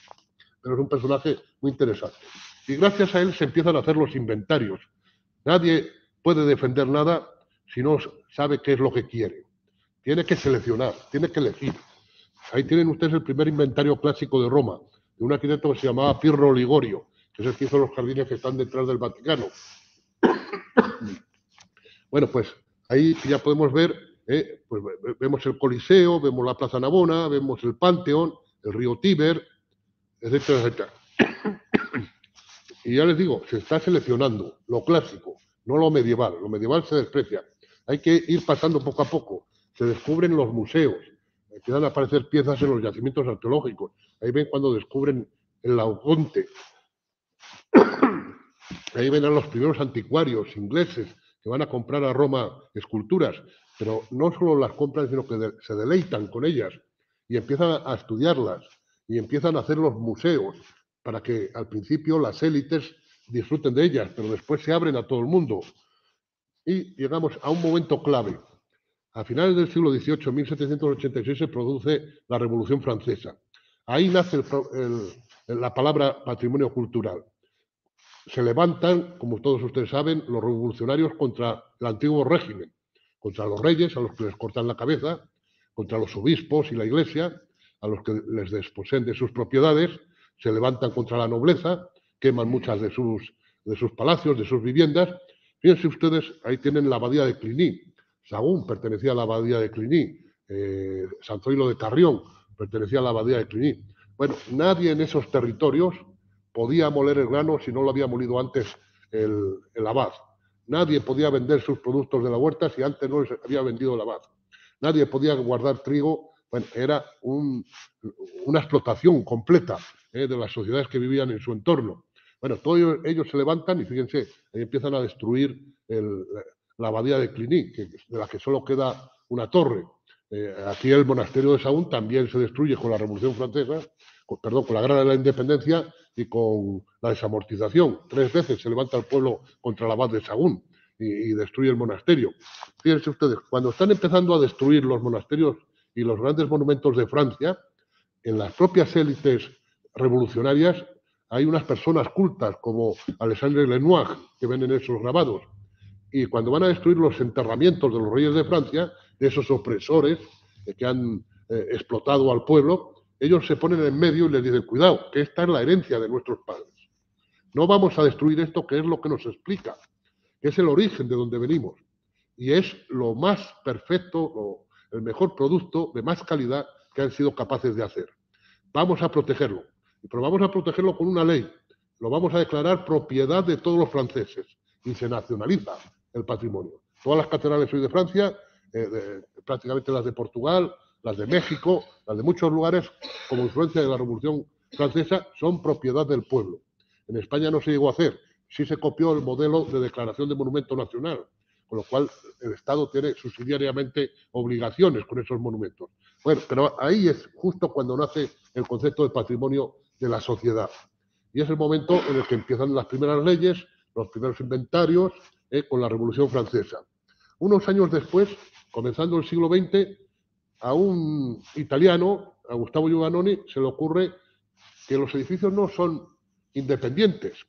pero es un personaje muy interesante. Y gracias a él se empiezan a hacer los inventarios. Nadie puede defender nada si no sabe qué es lo que quiere. Tiene que seleccionar, tiene que elegir. Ahí tienen ustedes el primer inventario clásico de Roma, de un arquitecto que se llamaba Pirro Ligorio, que es el que hizo los jardines que están detrás del Vaticano. Bueno, pues ahí ya podemos ver, eh, pues vemos el Coliseo, vemos la Plaza Navona, vemos el Panteón, el río Tíber, etcétera, etcétera. Y ya les digo, se está seleccionando lo clásico, no lo medieval. Lo medieval se desprecia. Hay que ir pasando poco a poco. Se descubren los museos, empiezan a aparecer piezas en los yacimientos arqueológicos. Ahí ven cuando descubren el Laoconte. Ahí ven a los primeros anticuarios ingleses que van a comprar a Roma esculturas, pero no solo las compran, sino que de, se deleitan con ellas y empiezan a estudiarlas y empiezan a hacer los museos para que al principio las élites disfruten de ellas, pero después se abren a todo el mundo. Y llegamos a un momento clave. A finales del siglo dieciocho, mil setecientos ochenta y seis, se produce la Revolución Francesa. Ahí nace el, el, la palabra patrimonio cultural. Se levantan, como todos ustedes saben, los revolucionarios contra el antiguo régimen, contra los reyes, a los que les cortan la cabeza, contra los obispos y la iglesia, a los que les desposeen de sus propiedades, se levantan contra la nobleza, queman muchas de sus, de sus palacios, de sus viviendas. Fíjense ustedes, ahí tienen la abadía de Cluny. Sagún pertenecía a la abadía de Cluny, eh, San Zoilo de Carrión pertenecía a la abadía de Cluny. Bueno, nadie en esos territorios podía moler el grano si no lo había molido antes el, el abad. Nadie podía vender sus productos de la huerta si antes no les había vendido el abad. Nadie podía guardar trigo. Bueno, era un, una explotación completa eh, de las sociedades que vivían en su entorno. Bueno, todos ellos, ellos se levantan y fíjense, ahí empiezan a destruir el, la abadía de Cluny, que, de la que solo queda una torre. Eh, aquí el monasterio de Sagún también se destruye con la Revolución Francesa, con, perdón, con la Guerra de la Independencia y con la desamortización. Tres veces se levanta el pueblo contra el abad de Sagún y, y destruye el monasterio. Fíjense ustedes, cuando están empezando a destruir los monasterios y los grandes monumentos de Francia, en las propias élites revolucionarias hay unas personas cultas como Alexandre Lenoir, que ven en esos grabados. Y cuando van a destruir los enterramientos de los reyes de Francia, de esos opresores que han eh, explotado al pueblo, ellos se ponen en medio y les dicen, cuidado, que esta es la herencia de nuestros padres. No vamos a destruir esto, que es lo que nos explica, que es el origen de donde venimos. Y es lo más perfecto, o el mejor producto de más calidad que han sido capaces de hacer. Vamos a protegerlo. Pero vamos a protegerlo con una ley. Lo vamos a declarar propiedad de todos los franceses. Y se nacionaliza el patrimonio. Todas las catedrales hoy de Francia, eh, de, prácticamente las de Portugal, las de México, las de muchos lugares, como influencia de la Revolución Francesa, son propiedad del pueblo. En España no se llegó a hacer. Sí se copió el modelo de declaración de monumento nacional, con lo cual el Estado tiene subsidiariamente obligaciones con esos monumentos. Bueno, pero ahí es justo cuando nace el concepto de patrimonio de la sociedad. Y es el momento en el que empiezan las primeras leyes, los primeros inventarios, eh, con la Revolución Francesa. Unos años después, comenzando el siglo veinte, a un italiano, a Gustavo Giovannoni, se le ocurre que los edificios no son independientes,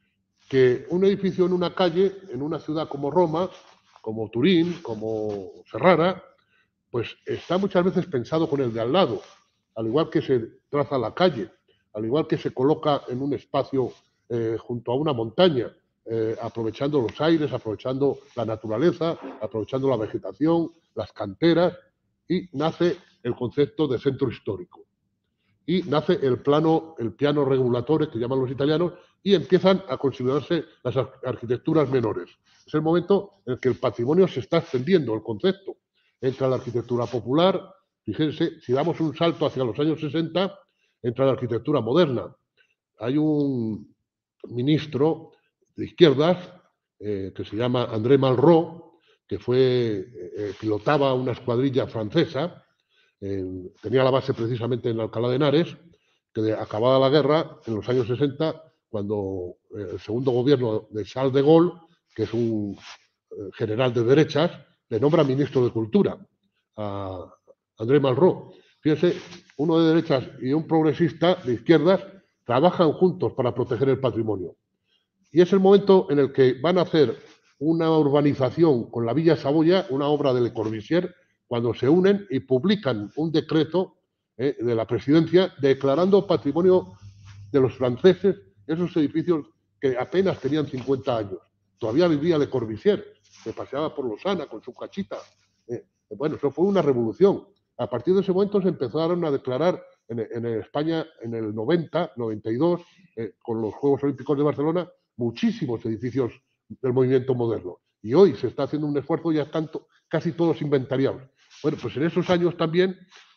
que un edificio en una calle, en una ciudad como Roma, como Turín, como Ferrara, pues está muchas veces pensado con el de al lado, al igual que se traza la calle, al igual que se coloca en un espacio eh, junto a una montaña, eh, aprovechando los aires, aprovechando la naturaleza, aprovechando la vegetación, las canteras, y nace el concepto de centro histórico. Y nace el plano, el piano regulatore, que llaman los italianos, y empiezan a considerarse las arquitecturas menores. Es el momento en el que el patrimonio se está extendiendo, el concepto. Entra la arquitectura popular, fíjense, si damos un salto hacia los años sesenta, entra la arquitectura moderna. Hay un ministro de izquierdas eh, que se llama André Malraux, que fue, eh, pilotaba una escuadrilla francesa, eh, tenía la base precisamente en Alcalá de Henares, que de, acabada la guerra, en los años sesenta, cuando eh, el segundo gobierno de Charles de Gaulle, que es un eh, general de derechas, le nombra ministro de Cultura a André Malraux. Fíjense, uno de derechas y un progresista de izquierdas trabajan juntos para proteger el patrimonio. Y es el momento en el que van a hacer una urbanización con la Villa Saboya, una obra de Le Corbusier, cuando se unen y publican un decreto eh, de la presidencia declarando patrimonio de los franceses esos edificios que apenas tenían cincuenta años. Todavía vivía Le Corbusier, que paseaba por Lausana con su cachita. Eh, bueno, eso fue una revolución. A partir de ese momento se empezaron a declarar en, en España en el noventa, noventa y dos, eh, con los Juegos Olímpicos de Barcelona, muchísimos edificios del movimiento moderno. Y hoy se está haciendo un esfuerzo, ya están to, casi todos inventariados. Bueno, pues en esos años también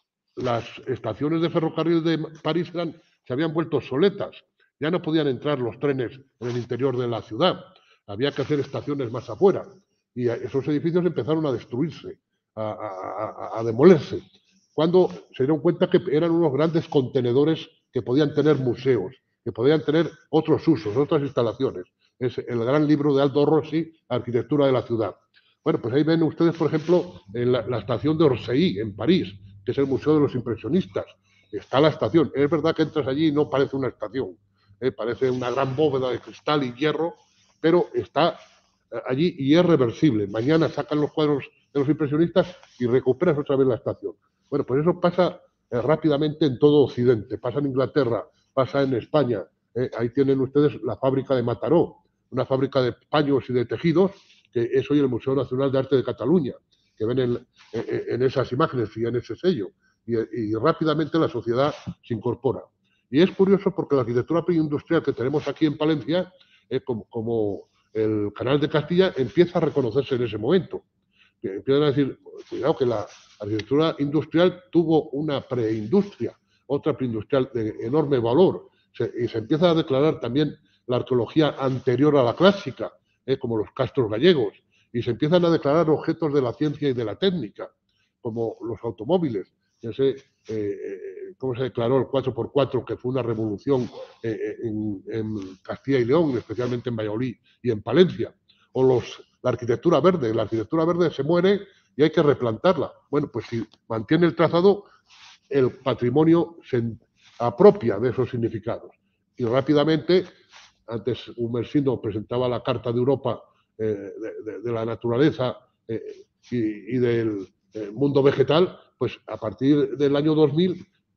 las estaciones de ferrocarril de París eran, se habían vuelto obsoletas. Ya no podían entrar los trenes en el interior de la ciudad. Había que hacer estaciones más afuera. Y esos edificios empezaron a destruirse, a, a, a, a demolerse, cuando se dieron cuenta que eran unos grandes contenedores que podían tener museos, que podían tener otros usos, otras instalaciones. Es el gran libro de Aldo Rossi, Arquitectura de la Ciudad. Bueno, pues ahí ven ustedes, por ejemplo, en la, la estación de Orsay, en París, que es el Museo de los Impresionistas. Está la estación. Es verdad que entras allí y no parece una estación. ¿eh? Parece una gran bóveda de cristal y hierro, pero está allí y es reversible. Mañana sacan los cuadros de los impresionistas y recuperas otra vez la estación. Bueno, pues eso pasa eh, rápidamente en todo Occidente. Pasa en Inglaterra, pasa en España. Eh, ahí tienen ustedes la fábrica de Mataró, una fábrica de paños y de tejidos, que es hoy el Museo Nacional de Arte de Cataluña, que ven en, en, en esas imágenes y en ese sello. Y, y rápidamente la sociedad se incorpora. Y es curioso porque la arquitectura preindustrial que tenemos aquí en Palencia, eh, como, como el Canal de Castilla, empieza a reconocerse en ese momento. Que empiezan a decir, cuidado que la arquitectura industrial tuvo una preindustria, otra preindustrial de enorme valor. Se, y se empieza a declarar también la arqueología anterior a la clásica, eh, como los castros gallegos, y se empiezan a declarar objetos de la ciencia y de la técnica, como los automóviles. Ya sé, eh, cómo se declaró el cuatro por cuatro, que fue una revolución eh, en, en Castilla y León, especialmente en Valladolid y en Palencia. O los, la arquitectura verde. La arquitectura verde se muere y hay que replantarla. Bueno, pues si mantiene el trazado, el patrimonio se apropia de esos significados. Y rápidamente, antes Humersindo presentaba la Carta de Europa eh, de, de, de la naturaleza eh, y, y del eh, mundo vegetal, pues a partir del año dos mil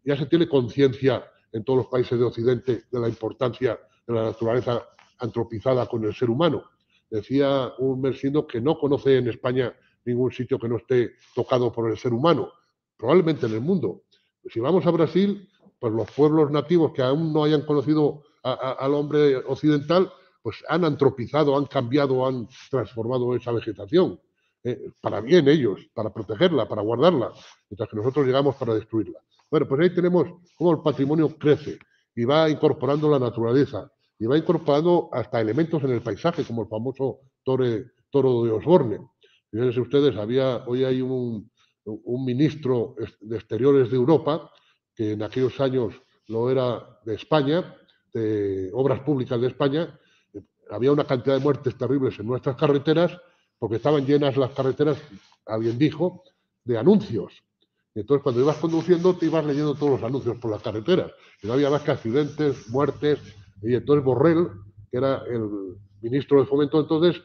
ya se tiene conciencia en todos los países de Occidente de la importancia de la naturaleza antropizada con el ser humano. Decía un Mersindo que no conoce en España ningún sitio que no esté tocado por el ser humano, probablemente en el mundo. Si vamos a Brasil, pues los pueblos nativos que aún no hayan conocido a, a, al hombre occidental, pues han antropizado, han cambiado, han transformado esa vegetación. Eh, para bien ellos, para protegerla, para guardarla, mientras que nosotros llegamos para destruirla. Bueno, pues ahí tenemos cómo el patrimonio crece y va incorporando la naturaleza y va incorporando hasta elementos en el paisaje, como el famoso tore, toro de Osborne. Fíjense ustedes, había, hoy hay un, un ministro de Exteriores de Europa, que en aquellos años lo era de España, de Obras Públicas de España. Había una cantidad de muertes terribles en nuestras carreteras porque estaban llenas las carreteras, alguien dijo, de anuncios. Y entonces cuando ibas conduciendo te ibas leyendo todos los anuncios por las carreteras. Y no había más que accidentes, muertes. Y entonces Borrell, que era el ministro de Fomento entonces,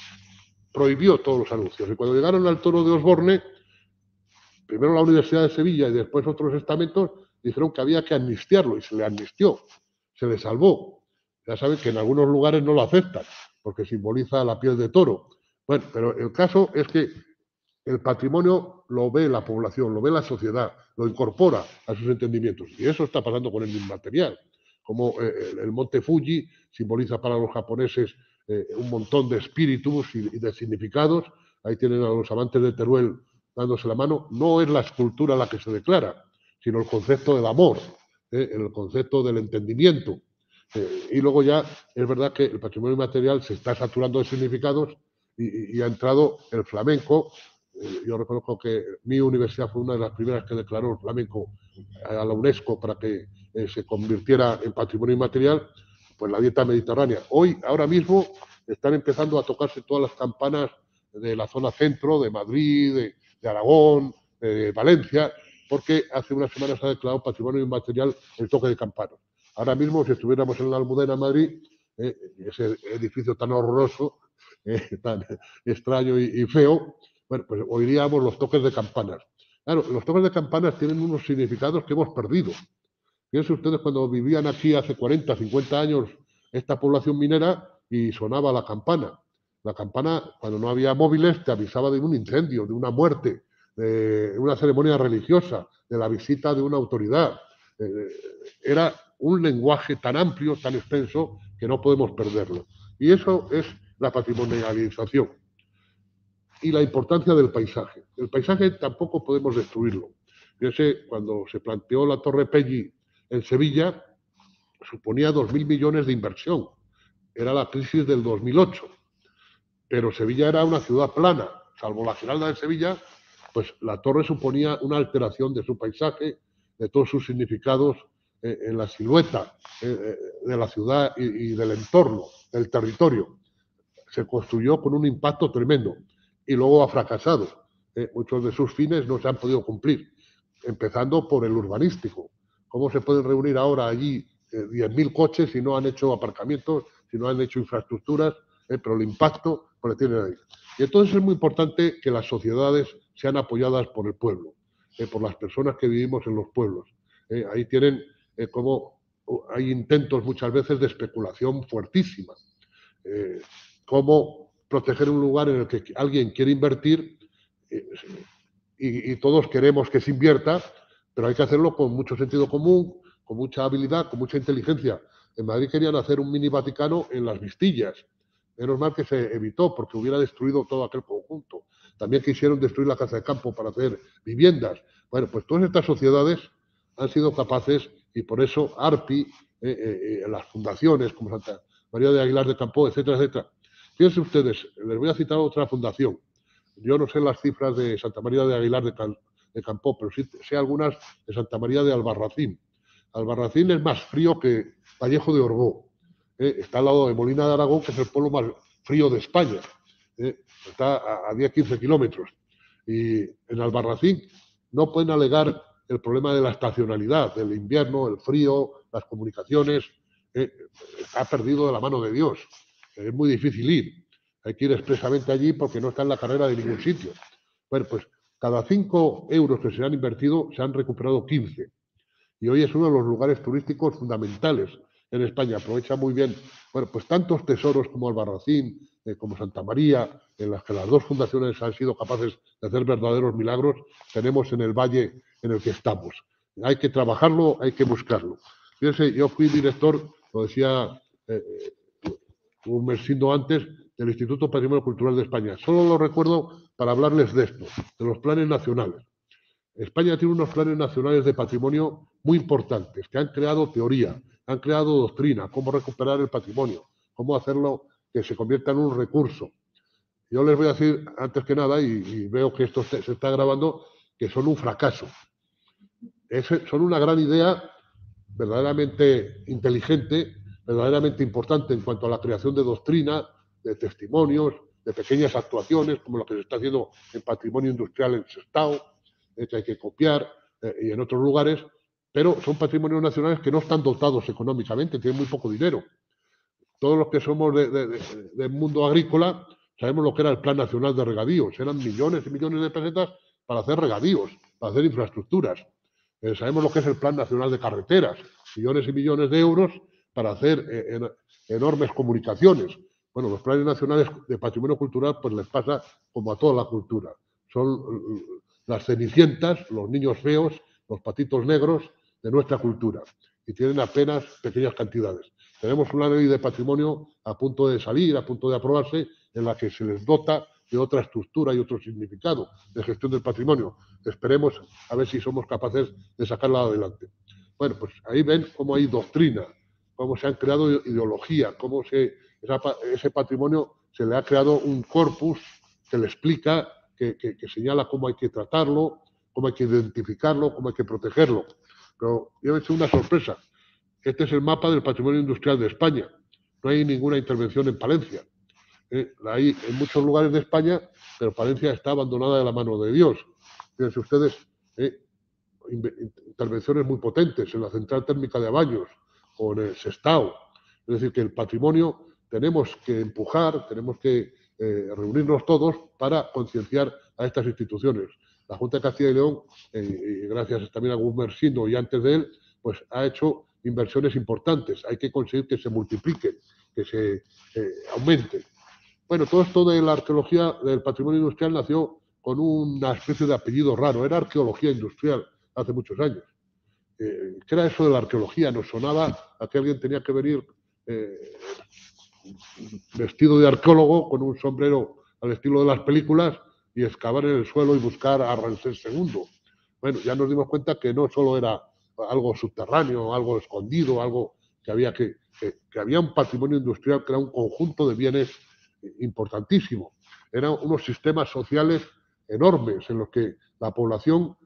prohibió todos los anuncios. Y cuando llegaron al toro de Osborne, primero la Universidad de Sevilla y después otros estamentos dijeron que había que amnistiarlo y se le amnistió, se le salvó. Ya saben que en algunos lugares no lo aceptan porque simboliza la piel de toro. Bueno, pero el caso es que el patrimonio lo ve la población, lo ve la sociedad, lo incorpora a sus entendimientos. Y eso está pasando con el inmaterial. Como eh, el monte Fuji simboliza para los japoneses eh, un montón de espíritus y, y de significados. Ahí tienen a los amantes de Teruel dándose la mano. No es la escultura la que se declara, sino el concepto del amor, eh, el concepto del entendimiento. Eh, y luego ya es verdad que el patrimonio inmaterial se está saturando de significados y, y ha entrado el flamenco. Eh, yo reconozco que mi universidad fue una de las primeras que declaró el flamenco a la UNESCO para que eh, se convirtiera en patrimonio inmaterial, pues la dieta mediterránea. Hoy, ahora mismo, están empezando a tocarse todas las campanas de la zona centro, de Madrid, de, de Aragón, de Valencia, porque hace unas semanas se ha declarado patrimonio inmaterial el toque de campanas. Ahora mismo, si estuviéramos en la Almudena, Madrid, eh, ese edificio tan horroroso, eh, tan extraño y, y feo, bueno, pues oiríamos los toques de campanas. Claro, los toques de campanas tienen unos significados que hemos perdido. Fíjense ustedes cuando vivían aquí hace cuarenta, cincuenta años esta población minera y sonaba la campana. La campana, cuando no había móviles, te avisaba de un incendio, de una muerte, de una ceremonia religiosa, de la visita de una autoridad. Eh, era un lenguaje tan amplio, tan extenso, que no podemos perderlo. Y eso es la patrimonialización. Y la importancia del paisaje. El paisaje tampoco podemos destruirlo. Fíjense, cuando se planteó la Torre Pelli en Sevilla, suponía dos mil millones de inversión. Era la crisis del dos mil ocho. Pero Sevilla era una ciudad plana, salvo la Giralda de Sevilla, pues la torre suponía una alteración de su paisaje, de todos sus significados eh, en la silueta eh, de la ciudad y, y del entorno, del territorio. Se construyó con un impacto tremendo y luego ha fracasado. Eh, muchos de sus fines no se han podido cumplir, empezando por el urbanístico. ¿Cómo se pueden reunir ahora allí eh, diez mil coches si no han hecho aparcamientos, si no han hecho infraestructuras? Eh, pero el impacto pues, le tienen ahí. Y entonces es muy importante que las sociedades sean apoyadas por el pueblo, eh, por las personas que vivimos en los pueblos. Eh, ahí tienen eh, como hay intentos muchas veces de especulación fuertísima. Eh, cómo proteger un lugar en el que alguien quiere invertir eh, y, y todos queremos que se invierta, pero hay que hacerlo con mucho sentido común, con mucha habilidad, con mucha inteligencia. En Madrid querían hacer un mini Vaticano en Las Vistillas. Menos mal que se evitó porque hubiera destruido todo aquel conjunto. También quisieron destruir la Casa de Campo para hacer viviendas. Bueno, pues todas estas sociedades han sido capaces y por eso ARPI, eh, eh, eh, las fundaciones como Santa María de Aguilar de Campoo, etcétera, etcétera. Fíjense ustedes, les voy a citar otra fundación. Yo no sé las cifras de Santa María de Aguilar de, Cal, de Campoo, pero sí sé algunas de Santa María de Albarracín. Albarracín es más frío que Vallejo de Orbó. Eh, está al lado de Molina de Aragón, que es el pueblo más frío de España. Eh, está a, a diez a quince kilómetros. Y en Albarracín no pueden alegar el problema de la estacionalidad, del invierno, el frío, las comunicaciones. Eh, está perdido de la mano de Dios. Eh, es muy difícil ir. Hay que ir expresamente allí porque no está en la carrera de ningún sitio. Bueno, pues cada cinco euros que se han invertido se han recuperado quince. y hoy es uno de los lugares turísticos fundamentales en España. Aprovecha muy bien, bueno, pues tantos tesoros como Albarracín, eh, como Santa María, en las que las dos fundaciones han sido capaces de hacer verdaderos milagros, tenemos en el valle en el que estamos. Hay que trabajarlo, hay que buscarlo. Fíjense, yo fui director, lo decía eh, un mesino antes, del Instituto Patrimonio Cultural de España. Solo lo recuerdo para hablarles de esto, de los planes nacionales. España tiene unos planes nacionales de patrimonio muy importantes, que han creado teoría, han creado doctrina, cómo recuperar el patrimonio, cómo hacerlo que se convierta en un recurso. Yo les voy a decir, antes que nada, y, y veo que esto se, se está grabando, que son un fracaso. Es, son una gran idea, verdaderamente inteligente, verdaderamente importante en cuanto a la creación de doctrina, de testimonios, de pequeñas actuaciones, como lo que se está haciendo en patrimonio industrial en Sestao, eh, que hay que copiar, eh, y en otros lugares, pero son patrimonios nacionales que no están dotados económicamente, tienen muy poco dinero. Todos los que somos de, de, de, del mundo agrícola sabemos lo que era el Plan Nacional de Regadíos, eran millones y millones de pesetas para hacer regadíos, para hacer infraestructuras. Eh, sabemos lo que es el Plan Nacional de Carreteras, millones y millones de euros para hacer eh, en, enormes comunicaciones. Bueno, los planes nacionales de patrimonio cultural pues les pasa como a toda la cultura. Son las cenicientas, los niños feos, los patitos negros de nuestra cultura y tienen apenas pequeñas cantidades. Tenemos una ley de patrimonio a punto de salir, a punto de aprobarse, en la que se les dota de otra estructura y otro significado de gestión del patrimonio. Esperemos a ver si somos capaces de sacarla adelante. Bueno, pues ahí ven cómo hay doctrina, cómo se han creado ideología, cómo se, esa, ese patrimonio se le ha creado un corpus que le explica, que, que, que señala cómo hay que tratarlo, cómo hay que identificarlo, cómo hay que protegerlo. Pero yo he hecho una sorpresa. Este es el mapa del patrimonio industrial de España. No hay ninguna intervención en Palencia. Eh, la hay en muchos lugares de España, pero Palencia está abandonada de la mano de Dios. Fíjense ustedes, eh, intervenciones muy potentes en la central térmica de Abaños o en el Sestao. Es decir, que el patrimonio tenemos que empujar, tenemos que eh, reunirnos todos para concienciar a estas instituciones. La Junta de Castilla y León, eh, y gracias también a Gumersindo y antes de él, pues ha hecho inversiones importantes. Hay que conseguir que se multipliquen, que se eh, aumenten. Bueno, todo esto de la arqueología del patrimonio industrial nació con una especie de apellido raro. Era arqueología industrial hace muchos años. Eh, ¿Qué era eso de la arqueología? Nos sonaba a que alguien tenía que venir eh, vestido de arqueólogo con un sombrero al estilo de las películas y excavar en el suelo y buscar a Ramsés segundo. Bueno, ya nos dimos cuenta que no solo era algo subterráneo, algo escondido, algo que había que, que, que había un patrimonio industrial que era un conjunto de bienes importantísimo. Eran unos sistemas sociales enormes en los que la población,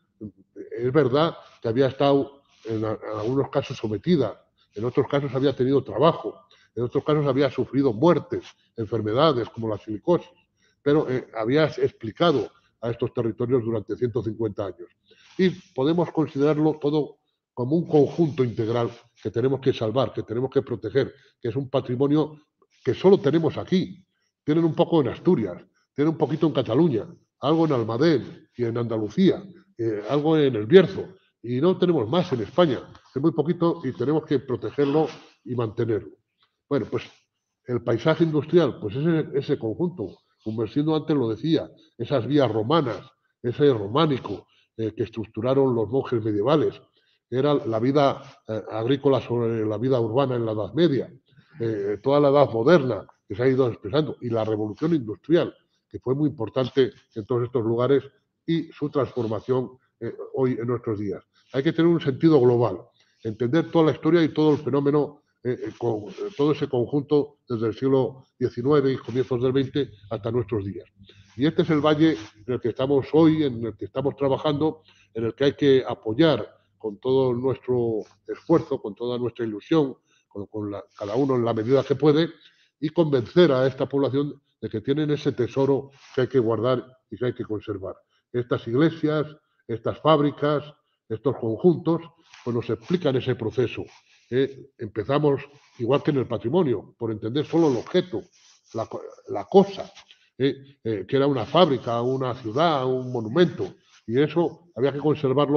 es verdad que había estado en, en algunos casos sometida, en otros casos había tenido trabajo, en otros casos había sufrido muertes, enfermedades como la silicosis, pero eh, había explicado a estos territorios durante ciento cincuenta años. Y podemos considerarlo todo como un conjunto integral que tenemos que salvar, que tenemos que proteger, que es un patrimonio que solo tenemos aquí. Tienen un poco en Asturias, tienen un poquito en Cataluña, algo en Almadén y en Andalucía, eh, algo en el Bierzo, y no tenemos más en España. Es muy poquito y tenemos que protegerlo y mantenerlo. Bueno, pues el paisaje industrial, pues ese, ese conjunto, Gumersindo antes lo decía, esas vías romanas, ese románico eh, que estructuraron los monjes medievales, era la vida eh, agrícola sobre la vida urbana en la Edad Media, eh, toda la Edad Moderna que se ha ido expresando, y la revolución industrial, que fue muy importante en todos estos lugares, y su transformación eh, hoy en nuestros días. Hay que tener un sentido global, entender toda la historia y todo el fenómeno, eh, con todo ese conjunto desde el siglo diecinueve y comienzos del veinte hasta nuestros días. Y este es el valle en el que estamos hoy, en el que estamos trabajando, en el que hay que apoyar con todo nuestro esfuerzo, con toda nuestra ilusión, con, con la, cada uno en la medida que puede, y convencer a esta población de que tienen ese tesoro que hay que guardar y que hay que conservar. Estas iglesias, estas fábricas, estos conjuntos, pues nos explican ese proceso. Eh, empezamos, igual que en el patrimonio, por entender solo el objeto, la, la cosa, eh, eh, que era una fábrica, una ciudad, un monumento, y eso había que conservarlo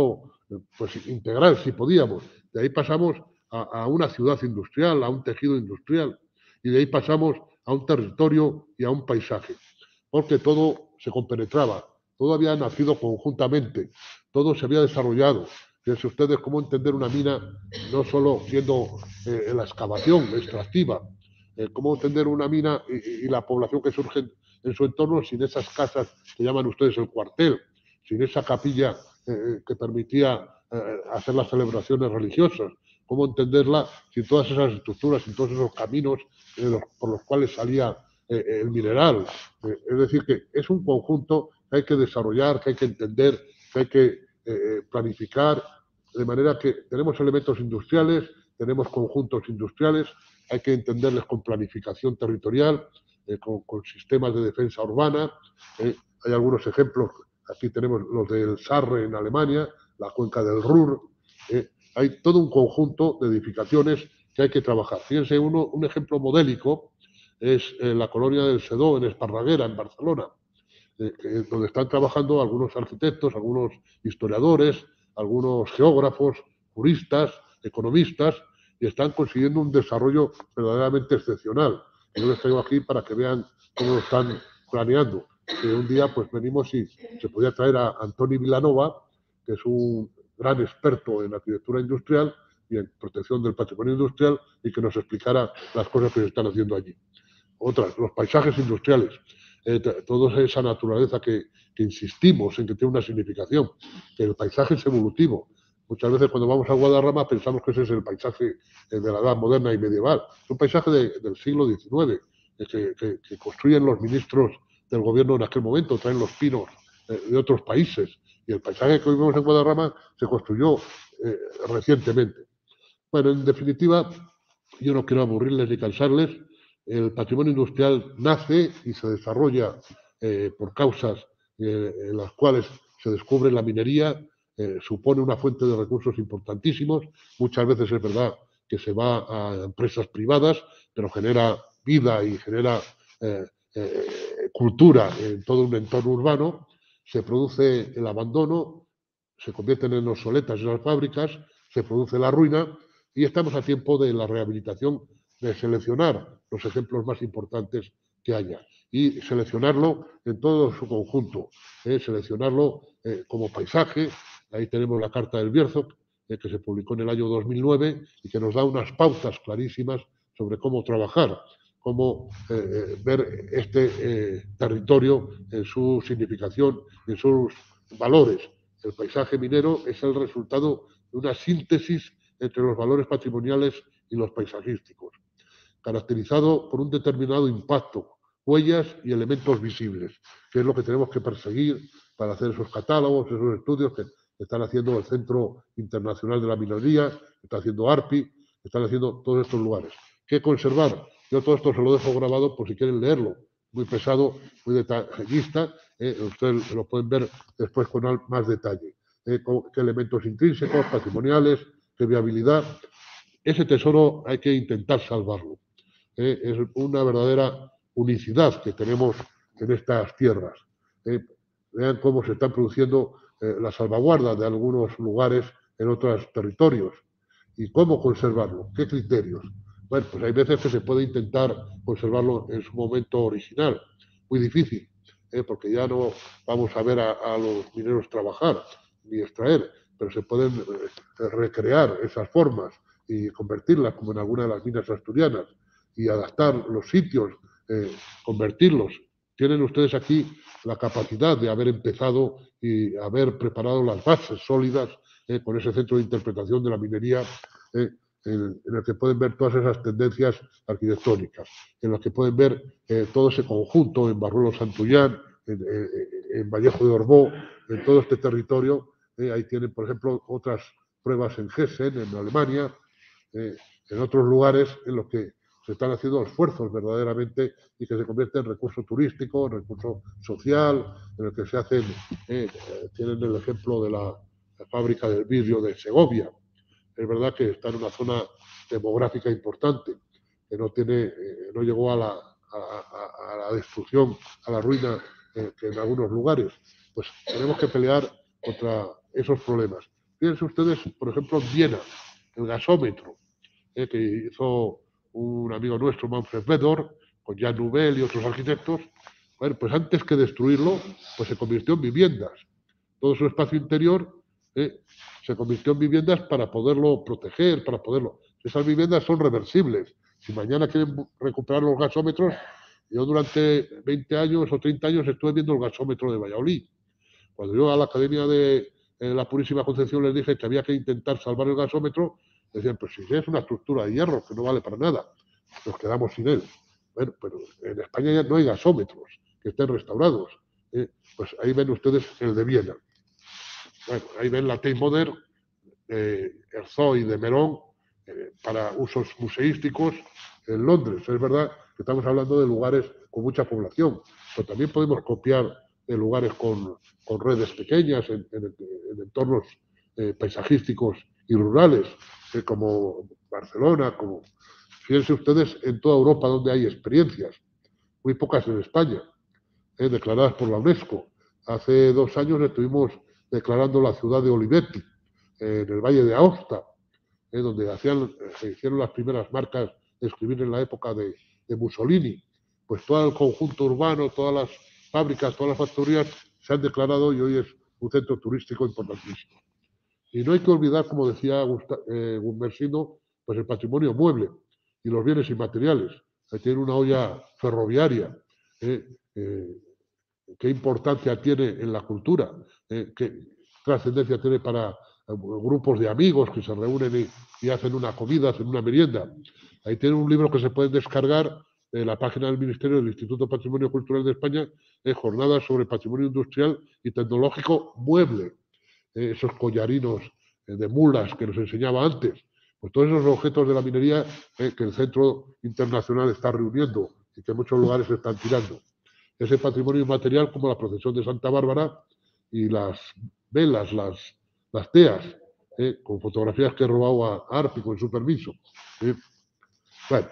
pues integrar si podíamos. De ahí pasamos a, a una ciudad industrial, a un tejido industrial, y de ahí pasamos a un territorio y a un paisaje, porque todo se compenetraba, todo había nacido conjuntamente, todo se había desarrollado. Fíjense ustedes cómo entender una mina, no solo siendo eh, la excavación extractiva, eh, cómo entender una mina y, y la población que surge en su entorno sin esas casas que llaman ustedes el cuartel, sin esa capilla eh, que permitía eh, hacer las celebraciones religiosas, cómo entenderla sin todas esas estructuras, sin todos esos caminos eh, los, por los cuales salía eh, el mineral. Eh, es decir, que es un conjunto que hay que desarrollar, que hay que entender, que hay que eh, planificar, de manera que tenemos elementos industriales, tenemos conjuntos industriales, hay que entenderles con planificación territorial, eh, con, con sistemas de defensa urbana. Eh, hay algunos ejemplos, aquí tenemos los del Sarre en Alemania, la cuenca del Ruhr. Eh, hay todo un conjunto de edificaciones que hay que trabajar. Fíjense, uno, un ejemplo modélico es eh, la colonia del Sedó en Esparraguera, en Barcelona, eh, eh, donde están trabajando algunos arquitectos, algunos historiadores, algunos geógrafos, juristas, economistas, y están consiguiendo un desarrollo verdaderamente excepcional. Yo les traigo aquí para que vean cómo lo están planeando. Que un día pues venimos y se podía traer a Antoni Vilanova, que es un gran experto en arquitectura industrial y en protección del patrimonio industrial, y que nos explicara las cosas que se están haciendo allí. Otras, los paisajes industriales, eh, toda esa naturaleza que, que insistimos en que tiene una significación, que el paisaje es evolutivo. Muchas veces cuando vamos a Guadarrama pensamos que ese es el paisaje de la edad moderna y medieval. Es un paisaje de, del siglo diecinueve, que, que, que construyen los ministros del gobierno en aquel momento, traen los pinos eh, de otros países. Y el paisaje que hoy vemos en Guadarrama se construyó eh, recientemente. Bueno, en definitiva, yo no quiero aburrirles ni cansarles. El patrimonio industrial nace y se desarrolla eh, por causas eh, en las cuales se descubre la minería, eh, supone una fuente de recursos importantísimos. Muchas veces es verdad que se va a empresas privadas, pero genera vida y genera eh, eh, cultura en todo un entorno urbano. Se produce el abandono, se convierten en obsoletas esas fábricas, se produce la ruina, y estamos a tiempo de la rehabilitación, de seleccionar los ejemplos más importantes que haya y seleccionarlo en todo su conjunto, eh, seleccionarlo eh, como paisaje. Ahí tenemos la Carta del Bierzo, eh, que se publicó en el año dos mil nueve y que nos da unas pautas clarísimas sobre cómo trabajar, cómo eh, ver este eh, territorio en su significación, en sus valores. El paisaje minero es el resultado de una síntesis entre los valores patrimoniales y los paisajísticos, caracterizado por un determinado impacto, huellas y elementos visibles, que es lo que tenemos que perseguir para hacer esos catálogos, esos estudios que están haciendo el Centro Internacional de la Minería, que está haciendo ARPI, que están haciendo todos estos lugares. ¿Qué conservar? Yo todo esto se lo dejo grabado por si quieren leerlo. Muy pesado, muy detallista. Eh, ustedes lo pueden ver después con más detalle. Eh, qué elementos intrínsecos, patrimoniales, qué viabilidad. Ese tesoro hay que intentar salvarlo. Eh, es una verdadera unicidad que tenemos en estas tierras. Eh, vean cómo se están produciendo eh, la salvaguarda de algunos lugares en otros territorios. ¿Y cómo conservarlo? ¿Qué criterios? Bueno, pues hay veces que se puede intentar conservarlo en su momento original. Muy difícil, ¿eh? Porque ya no vamos a ver a, a los mineros trabajar ni extraer, pero se pueden eh, recrear esas formas y convertirlas como en alguna de las minas asturianas y adaptar los sitios, eh, convertirlos. Tienen ustedes aquí la capacidad de haber empezado y haber preparado las bases sólidas eh, con ese centro de interpretación de la minería, eh, en, en el que pueden ver todas esas tendencias arquitectónicas, en los que pueden ver eh, todo ese conjunto en Barruelo Santullán, en, en, en Vallejo de Orbó, en todo este territorio. Eh, ahí tienen, por ejemplo, otras pruebas en Hessen, en Alemania, eh, en otros lugares en los que se están haciendo esfuerzos verdaderamente y que se convierte en recurso turístico, en recurso social, en el que se hacen, eh, tienen el ejemplo de la, la fábrica del vidrio de Segovia. Es verdad que está en una zona demográfica importante, que no, tiene, eh, no llegó a la, a, a, a la destrucción, a la ruina eh, que en algunos lugares. Pues tenemos que pelear contra esos problemas. fíjense ustedes, por ejemplo, en Viena, el gasómetro, eh, que hizo un amigo nuestro, Manfred Weber, con Jan Nouvel y otros arquitectos. Bueno, pues antes que destruirlo, pues se convirtió en viviendas. Todo su espacio interior eh, se convirtió en viviendas para poderlo proteger, para poderlo... Esas viviendas son reversibles. Si mañana quieren recuperar los gasómetros, yo durante veinte años o treinta años estuve viendo el gasómetro de Valladolid. Cuando yo a la Academia de eh, la Purísima Concepción les dije que había que intentar salvar el gasómetro, decían, pues si es una estructura de hierro que no vale para nada, nos quedamos sin él. Bueno, pero en España ya no hay gasómetros que estén restaurados. ¿eh? Pues ahí ven ustedes el de Viena. Bueno, ahí ven la Tate Modern, eh, Herzog y de Merón, eh, para usos museísticos en Londres. Es verdad que estamos hablando de lugares con mucha población, pero también podemos copiar de lugares con, con redes pequeñas, en, en, en entornos eh, paisajísticos y rurales, eh, como Barcelona, como... Fíjense ustedes en toda Europa donde hay experiencias, muy pocas en España, eh, declaradas por la UNESCO. Hace dos años estuvimos declarando la ciudad de Olivetti, eh, en el Valle de Aosta, eh, donde hacían, se hicieron las primeras marcas de escribir en la época de, de Mussolini. Pues todo el conjunto urbano, todas las fábricas, todas las factorías se han declarado y hoy es un centro turístico importantísimo. Y no hay que olvidar, como decía eh, Gumersindo, pues el patrimonio mueble y los bienes inmateriales. Ahí tiene una olla ferroviaria. Eh, eh, ¿Qué importancia tiene en la cultura? Eh, ¿Qué trascendencia tiene para eh, grupos de amigos que se reúnen y, y hacen una comida, hacen una merienda? Ahí tiene un libro que se puede descargar en la página del Ministerio del Instituto Patrimonio Cultural de España, eh, Jornadas sobre Patrimonio Industrial y Tecnológico Mueble. Eh, esos collarinos eh, de mulas que nos enseñaba antes. Pues todos esos objetos de la minería eh, que el Centro Internacional está reuniendo y que en muchos lugares se están tirando. Ese patrimonio inmaterial como la procesión de Santa Bárbara y las velas, las, las teas, eh, con fotografías que he robado a Arpi con su permiso. Eh. Bueno,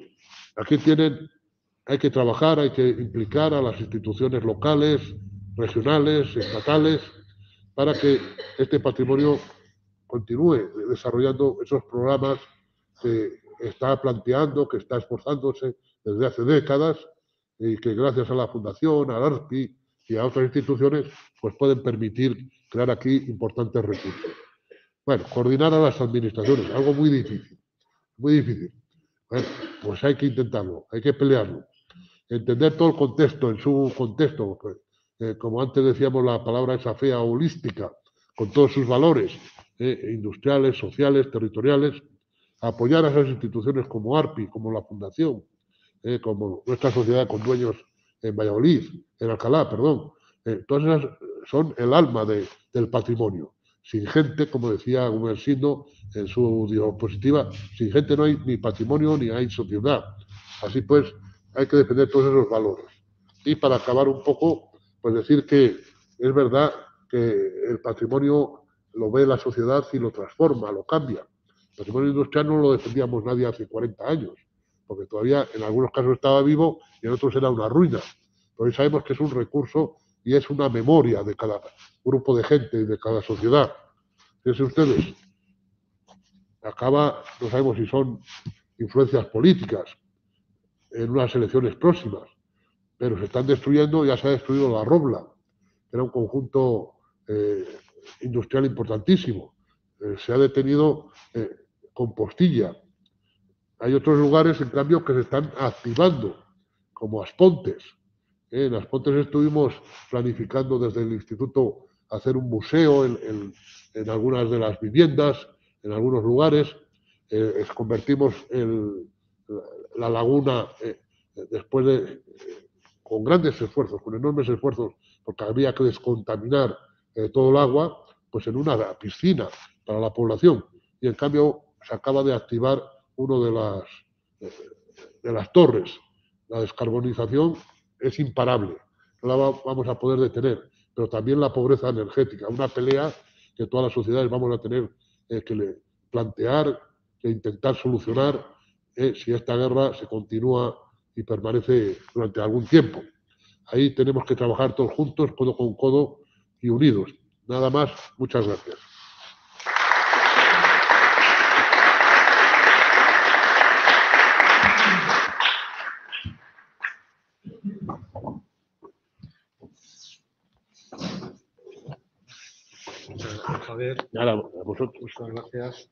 aquí tienen, hay que trabajar, hay que implicar a las instituciones locales, regionales, estatales, para que este patrimonio continúe desarrollando esos programas que está planteando, que está esforzándose desde hace décadas y que gracias a la Fundación, al ARPI y a otras instituciones, pues pueden permitir crear aquí importantes recursos. Bueno, coordinar a las administraciones, algo muy difícil, muy difícil. Bueno, pues hay que intentarlo, hay que pelearlo. Entender todo el contexto, en su contexto, pues, eh, como antes decíamos la palabra esa fea, holística, con todos sus valores eh, industriales, sociales, territoriales, apoyar a esas instituciones como ARPI, como la Fundación, eh, como nuestra sociedad con dueños en Valladolid, en Alcalá, perdón. Eh, todas esas son el alma de, del patrimonio. Sin gente, como decía Gumersindo en su diapositiva, sin gente no hay ni patrimonio ni hay sociedad. Así pues, hay que defender todos esos valores. Y para acabar un poco, pues decir que es verdad que el patrimonio lo ve la sociedad y lo transforma, lo cambia. El patrimonio industrial no lo defendíamos nadie hace cuarenta años, porque todavía en algunos casos estaba vivo y en otros era una ruina. Pero hoy sabemos que es un recurso y es una memoria de cada grupo de gente y de cada sociedad. Fíjense ustedes, acaba, no sabemos si son influencias políticas en unas elecciones próximas, pero se están destruyendo, ya se ha destruido la Robla, que era un conjunto eh, industrial importantísimo. Eh, se ha detenido eh, Compostilla. Hay otros lugares, en cambio, que se están activando, como Aspontes. Eh, en Aspontes estuvimos planificando desde el instituto hacer un museo en, en, en algunas de las viviendas, en algunos lugares. Eh, convertimos el, la, la laguna, eh, después de, eh, con grandes esfuerzos, con enormes esfuerzos, porque había que descontaminar eh, todo el agua, pues en una piscina para la población. Y en cambio se acaba de activar uno de las, eh, de las torres. La descarbonización es imparable, no la va, vamos a poder detener, pero también la pobreza energética, una pelea que todas las sociedades vamos a tener eh, que le plantear, que intentar solucionar eh, si esta guerra se continúa y permanece durante algún tiempo. Ahí tenemos que trabajar todos juntos, codo con codo y unidos. Nada más, muchas gracias. Nada, a vosotros, muchas gracias.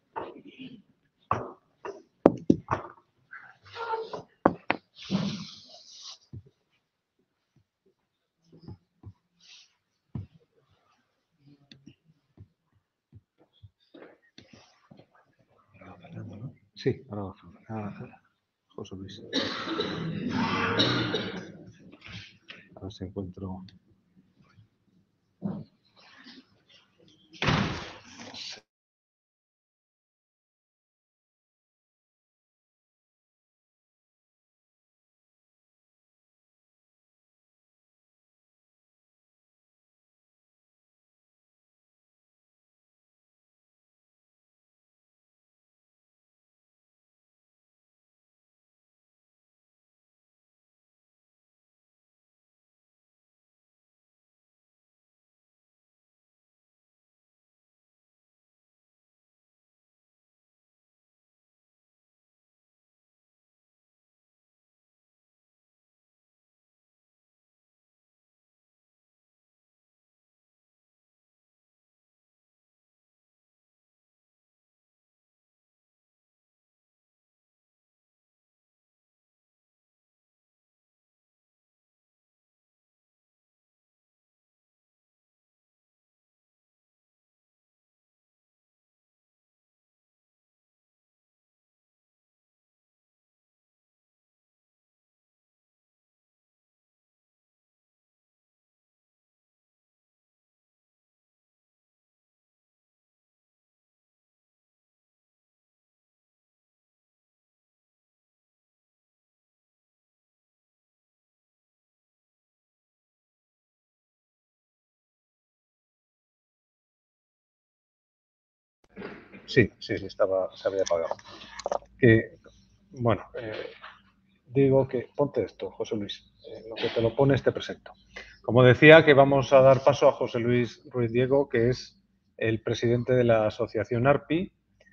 Sí, ahora va a José Luis. A ver si encuentro. Sí, sí, sí, estaba, se había apagado. Que, bueno, eh, digo que ponte esto, José Luis. Eh, lo que te lo pones te presento. Como decía, que vamos a dar paso a José Luis Ruiz Diego, que es el presidente de la asociación ARPI.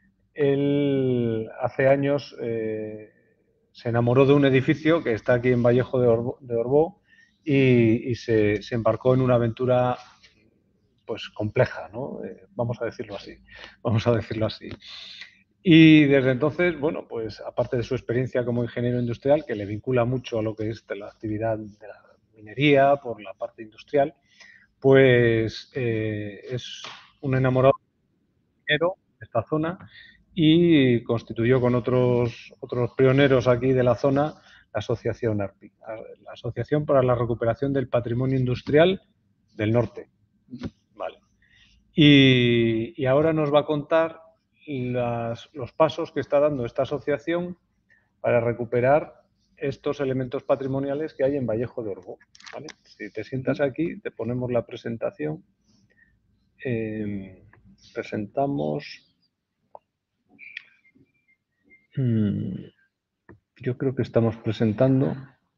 Él hace años eh, se enamoró de un edificio que está aquí en Vallejo de Orbó, de Orbó y, y se, se embarcó en una aventura pues compleja, ¿no? Eh, vamos a decirlo así. Vamos a decirlo así. Y desde entonces, bueno, pues aparte de su experiencia como ingeniero industrial, que le vincula mucho a lo que es de la actividad de la minería por la parte industrial, pues eh, es un enamorado minero de esta zona y constituyó con otros, otros pioneros aquí de la zona la asociación ARPI, la Asociación para la Recuperación del Patrimonio Industrial del Norte. Vale. Y, y ahora nos va a contar las, los pasos que está dando esta asociación para recuperar estos elementos patrimoniales que hay en Vallejo de Orbó. ¿Vale? Si te sientas aquí, te ponemos la presentación. Eh, presentamos. Hmm, yo creo que estamos presentando.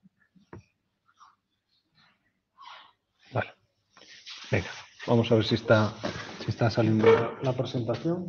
Vale. Venga, vamos a ver si está, si está saliendo la, la presentación.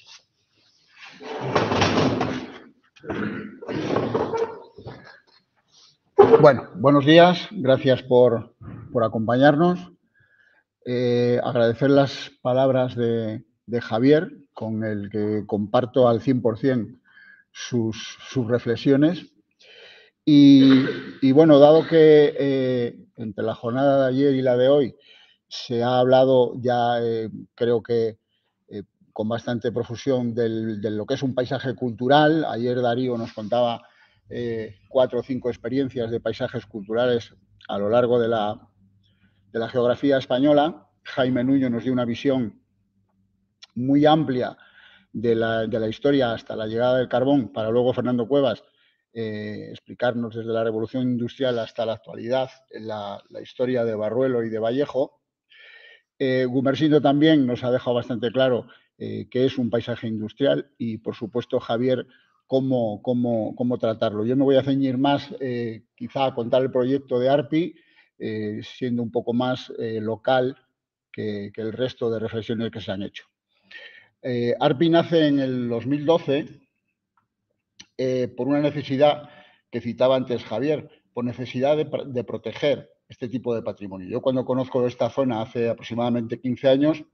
Bueno, buenos días, gracias por, por acompañarnos. Eh, agradecer las palabras de, de Javier, con el que comparto al cien por cien sus, sus reflexiones. Y, y bueno, dado que eh, entre la jornada de ayer y la de hoy se ha hablado ya, eh, creo que eh, con bastante profusión del, de lo que es un paisaje cultural. Ayer Darío nos contaba eh, cuatro o cinco experiencias de paisajes culturales a lo largo de la, de la geografía española. Jaime Nuño nos dio una visión muy amplia de la, de la historia hasta la llegada del carbón, para luego Fernando Cuevas eh, explicarnos desde la revolución industrial hasta la actualidad la, la historia de Barruelo y de Vallejo. Eh, Gumersindo también nos ha dejado bastante claro eh, qué es un paisaje industrial y, por supuesto, Javier, cómo, cómo, cómo tratarlo. Yo me voy a ceñir más, eh, quizá, a contar el proyecto de ARPI, eh, siendo un poco más eh, local que, que el resto de reflexiones que se han hecho. Eh, ARPI nace en el dos mil doce eh, por una necesidad que citaba antes Javier, por necesidad de, de proteger este tipo de patrimonio. Yo, cuando conozco esta zona hace aproximadamente quince años,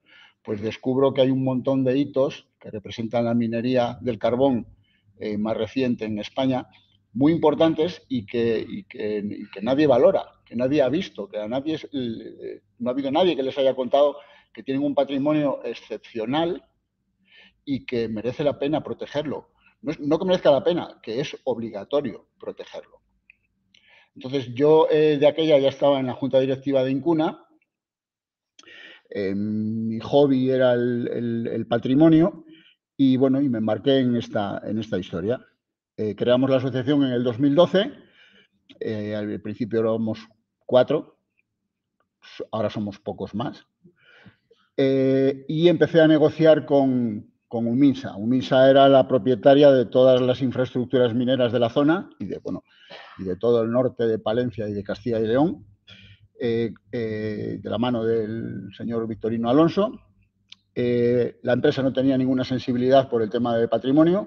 pues descubro que hay un montón de hitos que representan la minería del carbón eh, más reciente en España, muy importantes y que, y, que, y que nadie valora, que nadie ha visto, que a nadie, eh, no ha habido nadie que les haya contado que tienen un patrimonio excepcional y que merece la pena protegerlo. No, es, no que merezca la pena, que es obligatorio protegerlo. Entonces, yo eh, de aquella ya estaba en la junta directiva de Incuna. Eh, mi hobby era el, el, el patrimonio y, bueno, y me embarqué en esta, en esta historia. Eh, creamos la asociación en el dos mil doce. Eh, al principio éramos cuatro, ahora somos pocos más. Eh, y empecé a negociar con, con Uminsa. Uminsa era la propietaria de todas las infraestructuras mineras de la zona y de, bueno, y de todo el norte de Palencia y de Castilla y León, eh, eh, de la mano del señor Victorino Alonso. Eh, la empresa no tenía ninguna sensibilidad por el tema de patrimonio,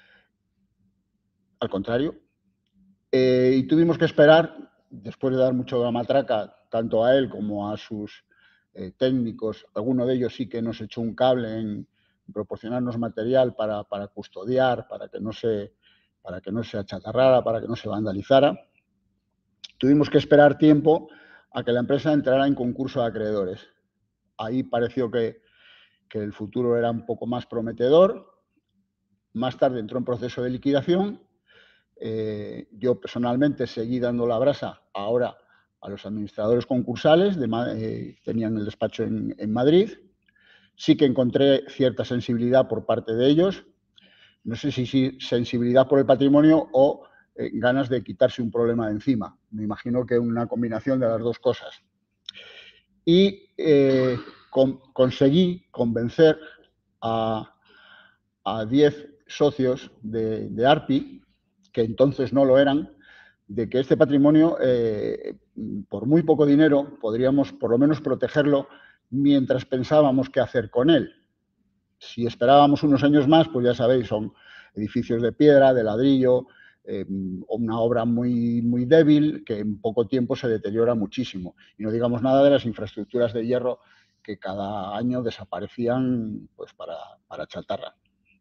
al contrario. Eh, y tuvimos que esperar, después de dar mucho de la matraca, tanto a él como a sus eh, técnicos, alguno de ellos sí que nos echó un cable en proporcionarnos material para, para custodiar, para que, no se, para que no se achatarrara, para que no se vandalizara. Tuvimos que esperar tiempo a que la empresa entrara en concurso de acreedores. Ahí pareció que, que el futuro era un poco más prometedor. Más tarde entró en proceso de liquidación. Eh, yo personalmente seguí dando la brasa ahora a los administradores concursales, de, eh, tenían el despacho en, en Madrid. Sí que encontré cierta sensibilidad por parte de ellos, no sé si, si sensibilidad por el patrimonio o eh, ganas de quitarse un problema de encima. Me imagino que una combinación de las dos cosas. Y eh, con, conseguí convencer a diez socios de, de ARPI, que entonces no lo eran, de que este patrimonio, eh, por muy poco dinero, podríamos por lo menos protegerlo mientras pensábamos qué hacer con él. Si esperábamos unos años más, pues ya sabéis, son edificios de piedra, de ladrillo, eh, una obra muy, muy débil que en poco tiempo se deteriora muchísimo. Y no digamos nada de las infraestructuras de hierro que cada año desaparecían pues, para, para chatarra.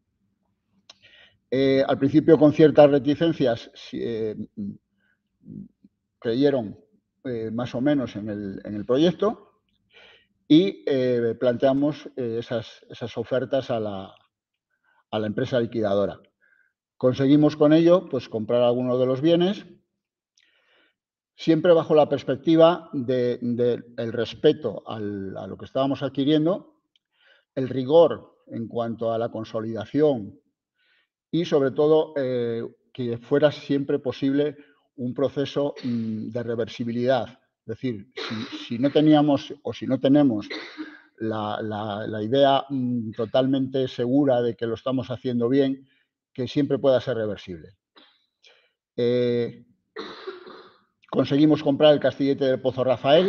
Eh, al principio, con ciertas reticencias, eh, creyeron eh, más o menos en el, en el proyecto y eh, planteamos eh, esas, esas ofertas a la, a la empresa liquidadora. Conseguimos con ello pues, comprar algunos de los bienes, siempre bajo la perspectiva del de, de respeto al, a lo que estábamos adquiriendo, el rigor en cuanto a la consolidación y, sobre todo, eh, que fuera siempre posible un proceso mmm, de reversibilidad. Es decir, si, si no teníamos o si no tenemos la, la, la idea mmm, totalmente segura de que lo estamos haciendo bien, que siempre pueda ser reversible. Eh, conseguimos comprar el Castillete del Pozo Rafael.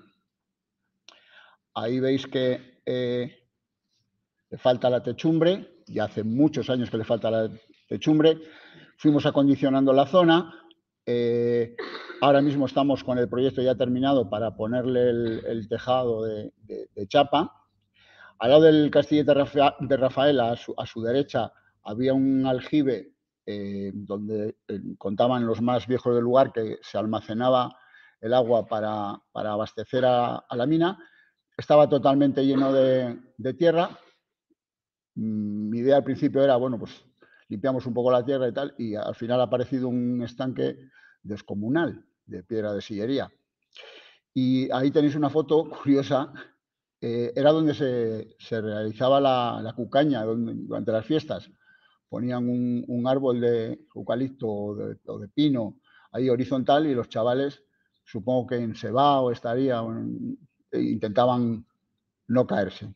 Ahí veis que eh, le falta la techumbre, ya hace muchos años que le falta la techumbre. Fuimos acondicionando la zona. Eh, ahora mismo estamos con el proyecto ya terminado para ponerle el, el tejado de, de, de chapa. Al lado del Castillete de Rafael, a su, a su derecha, había un aljibe eh, donde eh, contaban los más viejos del lugar, que se almacenaba el agua para, para abastecer a, a la mina. Estaba totalmente lleno de, de tierra. Mi idea al principio era, bueno, pues limpiamos un poco la tierra y tal, y al final ha aparecido un estanque descomunal de piedra de sillería. Y ahí tenéis una foto curiosa, eh, era donde se, se realizaba la, la cucaña donde, durante las fiestas. Ponían un, un árbol de eucalipto o de, o de pino ahí horizontal y los chavales, supongo que en cebao estaría, o en, e intentaban no caerse.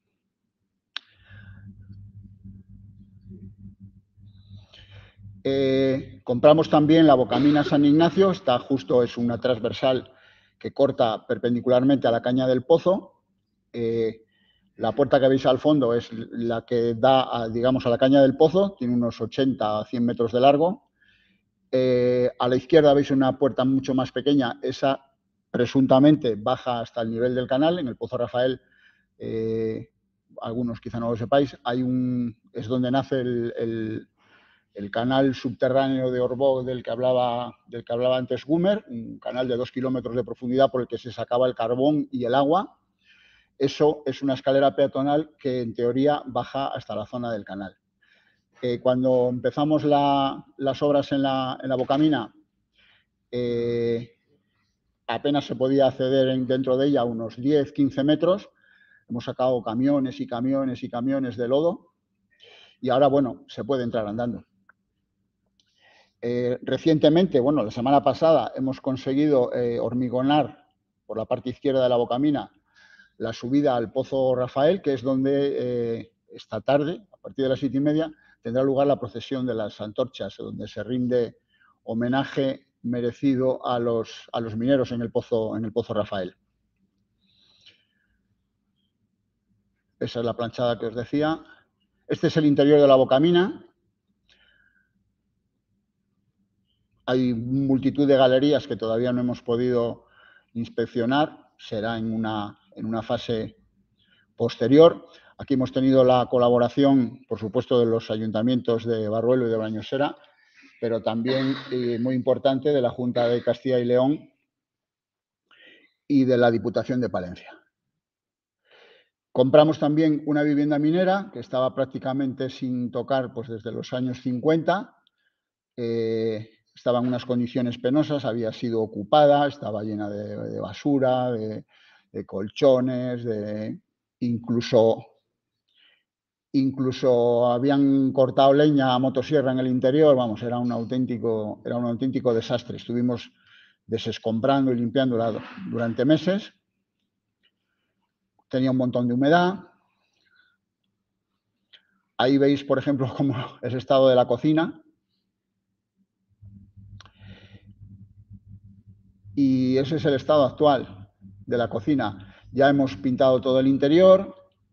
Eh, compramos también la Bocamina San Ignacio, está justo, es una transversal que corta perpendicularmente a la caña del pozo. Eh, la puerta que veis al fondo es la que da, a, digamos, a la caña del pozo, tiene unos ochenta a cien metros de largo. Eh, a la izquierda veis una puerta mucho más pequeña, esa presuntamente baja hasta el nivel del canal. En el Pozo Rafael eh, algunos quizá no lo sepáis, hay un, es donde nace el, el, el canal subterráneo de Orbó del que hablaba, del que hablaba antes Gumer, un canal de dos kilómetros de profundidad por el que se sacaba el carbón y el agua. Eso es una escalera peatonal que en teoría baja hasta la zona del canal. Eh, cuando empezamos la, las obras en la, en la Bocamina, eh, apenas se podía acceder en, dentro de ella unos diez, quince metros. Hemos sacado camiones y camiones y camiones de lodo y ahora, bueno, se puede entrar andando. Eh, recientemente, bueno, la semana pasada hemos conseguido eh, hormigonar por la parte izquierda de la Bocamina la subida al Pozo Rafael, que es donde eh, esta tarde, a partir de las siete y media, tendrá lugar la procesión de las antorchas, donde se rinde homenaje merecido a los, a los mineros en el Pozo, en el Pozo Rafael. Esa es la planchada que os decía. Este es el interior de la Bocamina. Hay multitud de galerías que todavía no hemos podido inspeccionar. Será en una, en una fase posterior. Aquí hemos tenido la colaboración, por supuesto, de los ayuntamientos de Barruelo y de Brañosera, pero también, eh, muy importante, de la Junta de Castilla y León y de la Diputación de Palencia. Compramos también una vivienda minera que estaba prácticamente sin tocar pues, desde los años cincuenta. Eh, estaba en unas condiciones penosas, había sido ocupada, estaba llena de, de basura, de, de colchones, de, incluso, incluso habían cortado leña a motosierra en el interior. Vamos, era un auténtico, era un auténtico desastre. Estuvimos desescombrando y limpiándola durante meses. Tenía un montón de humedad. Ahí veis, por ejemplo, cómo es el estado de la cocina. Y ese es el estado actual de la cocina. Ya hemos pintado todo el interior,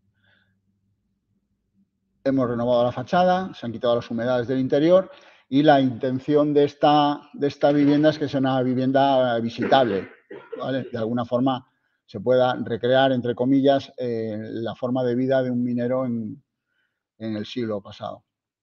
hemos renovado la fachada, se han quitado las humedades del interior y la intención de esta, de esta vivienda es que sea una vivienda visitable, ¿vale? De alguna forma se pueda recrear, entre comillas, eh, la forma de vida de un minero en, en el siglo pasado.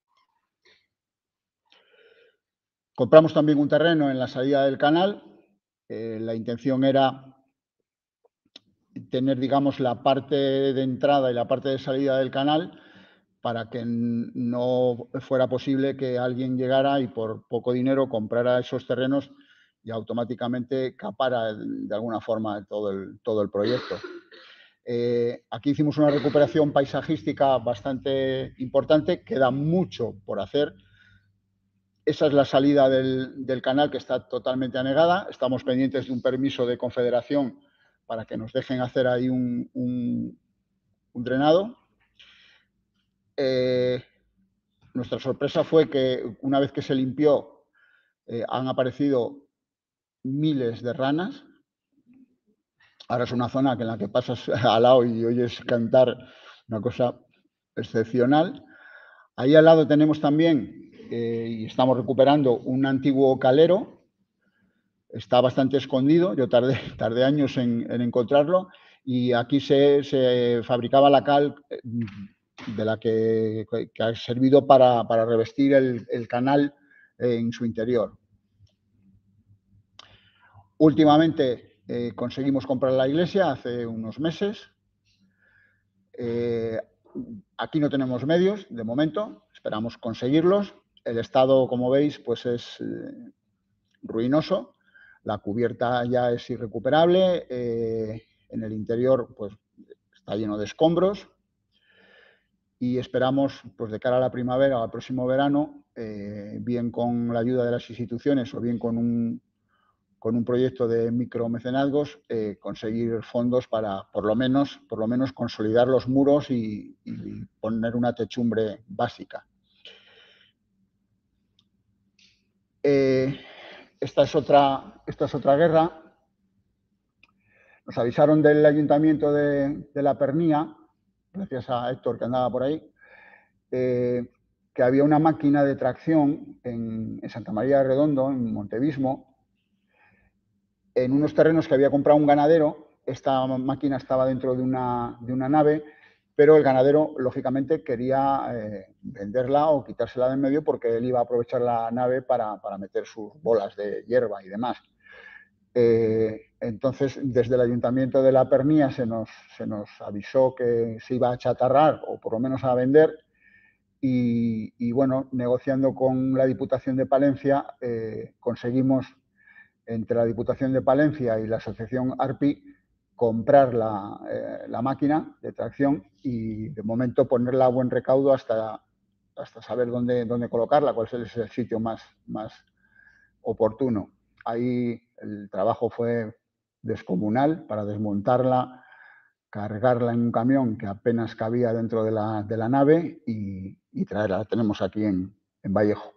Compramos también un terreno en la salida del canal. Eh, la intención era tener, digamos, la parte de entrada y la parte de salida del canal para que no fuera posible que alguien llegara y por poco dinero comprara esos terrenos y automáticamente capara de alguna forma todo el, todo el proyecto. Eh, aquí hicimos una recuperación paisajística bastante importante, queda mucho por hacer. Esa es la salida del, del canal, que está totalmente anegada. Estamos pendientes de un permiso de Confederación para que nos dejen hacer ahí un, un, un drenado. Eh, nuestra sorpresa fue que una vez que se limpió eh, han aparecido miles de ranas. Ahora es una zona en la que pasas al lado y oyes cantar, una cosa excepcional. Ahí al lado tenemos también, eh, y estamos recuperando, un antiguo calero. Está bastante escondido, yo tardé, tardé años en, en encontrarlo, y aquí se, se fabricaba la cal de la que, que ha servido para, para revestir el, el canal en su interior. Últimamente eh, conseguimos comprar la iglesia hace unos meses. Eh, aquí no tenemos medios de momento, esperamos conseguirlos. El estado, como veis, pues es eh, ruinoso. La cubierta ya es irrecuperable. Eh, en el interior, pues está lleno de escombros. Y esperamos, pues de cara a la primavera o al próximo verano, eh, bien con la ayuda de las instituciones o bien con un, con un proyecto de micromecenazgos, eh, conseguir fondos para, por lo menos, por lo menos consolidar los muros y, y poner una techumbre básica. Eh, esta es otra, esta es otra guerra. Nos avisaron del Ayuntamiento de, de La Pernía, gracias a Héctor que andaba por ahí, eh, que había una máquina de tracción en, en Santa María de Redondo, en Montevismo, en unos terrenos que había comprado un ganadero. Esta máquina estaba dentro de una, de una nave pero el ganadero, lógicamente, quería eh, venderla o quitársela de en medio porque él iba a aprovechar la nave para, para meter sus bolas de hierba y demás. Eh, entonces, desde el Ayuntamiento de La Pernía se nos, se nos avisó que se iba a achatarrar o por lo menos a vender y, y bueno, negociando con la Diputación de Palencia, eh, conseguimos entre la Diputación de Palencia y la Asociación ARPI comprar la, eh, la máquina de tracción y de momento ponerla a buen recaudo hasta, hasta saber dónde, dónde colocarla, cuál es el sitio más, más oportuno. Ahí el trabajo fue descomunal para desmontarla, cargarla en un camión que apenas cabía dentro de la, de la nave y, y traerla. La tenemos aquí en, en Vallejo.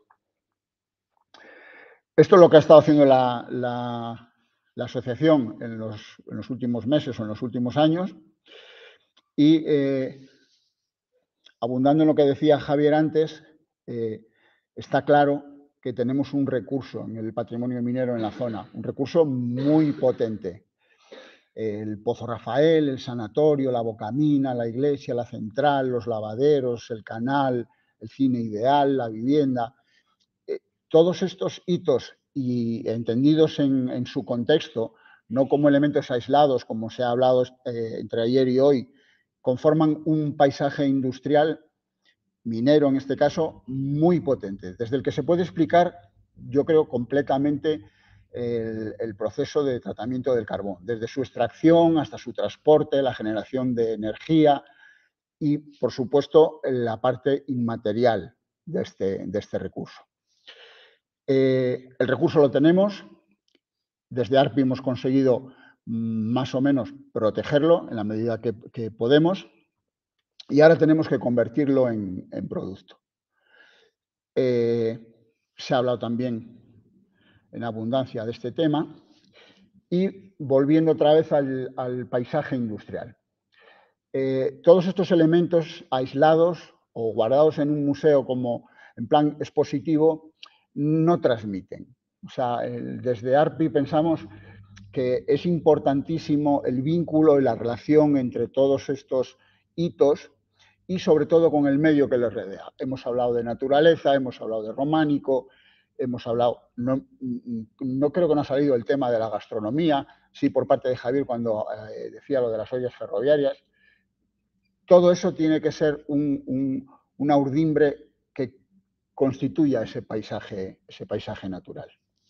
Esto es lo que ha estado haciendo la, la, la asociación en los, en los últimos meses o en los últimos años. Y eh, abundando en lo que decía Javier antes, eh, está claro que tenemos un recurso en el patrimonio minero en la zona, un recurso muy potente. El Pozo Rafael, el sanatorio, la Bocamina, la iglesia, la central, los lavaderos, el canal, el cine ideal, la vivienda. Eh, todos estos hitos y entendidos en, en su contexto, no como elementos aislados, como se ha hablado eh, entre ayer y hoy, conforman un paisaje industrial minero, en este caso, muy potente, desde el que se puede explicar, yo creo, completamente el, el proceso de tratamiento del carbón, desde su extracción hasta su transporte, la generación de energía y, por supuesto, la parte inmaterial de este, de este recurso. Eh, el recurso lo tenemos, desde ARPI hemos conseguido más o menos protegerlo en la medida que, que podemos y ahora tenemos que convertirlo en, en producto. Eh, se ha hablado también en abundancia de este tema y volviendo otra vez al, al paisaje industrial. Eh, todos estos elementos aislados o guardados en un museo como en plan expositivo no transmiten. O sea, el, desde ARPI pensamos que es importantísimo el vínculo y la relación entre todos estos hitos y sobre todo con el medio que les rodea. Hemos hablado de naturaleza, hemos hablado de románico, hemos hablado, no, no creo que no ha salido el tema de la gastronomía, sí por parte de Javier cuando eh, decía lo de las ollas ferroviarias. Todo eso tiene que ser un, un, una urdimbre que constituya ese paisaje, ese paisaje natural.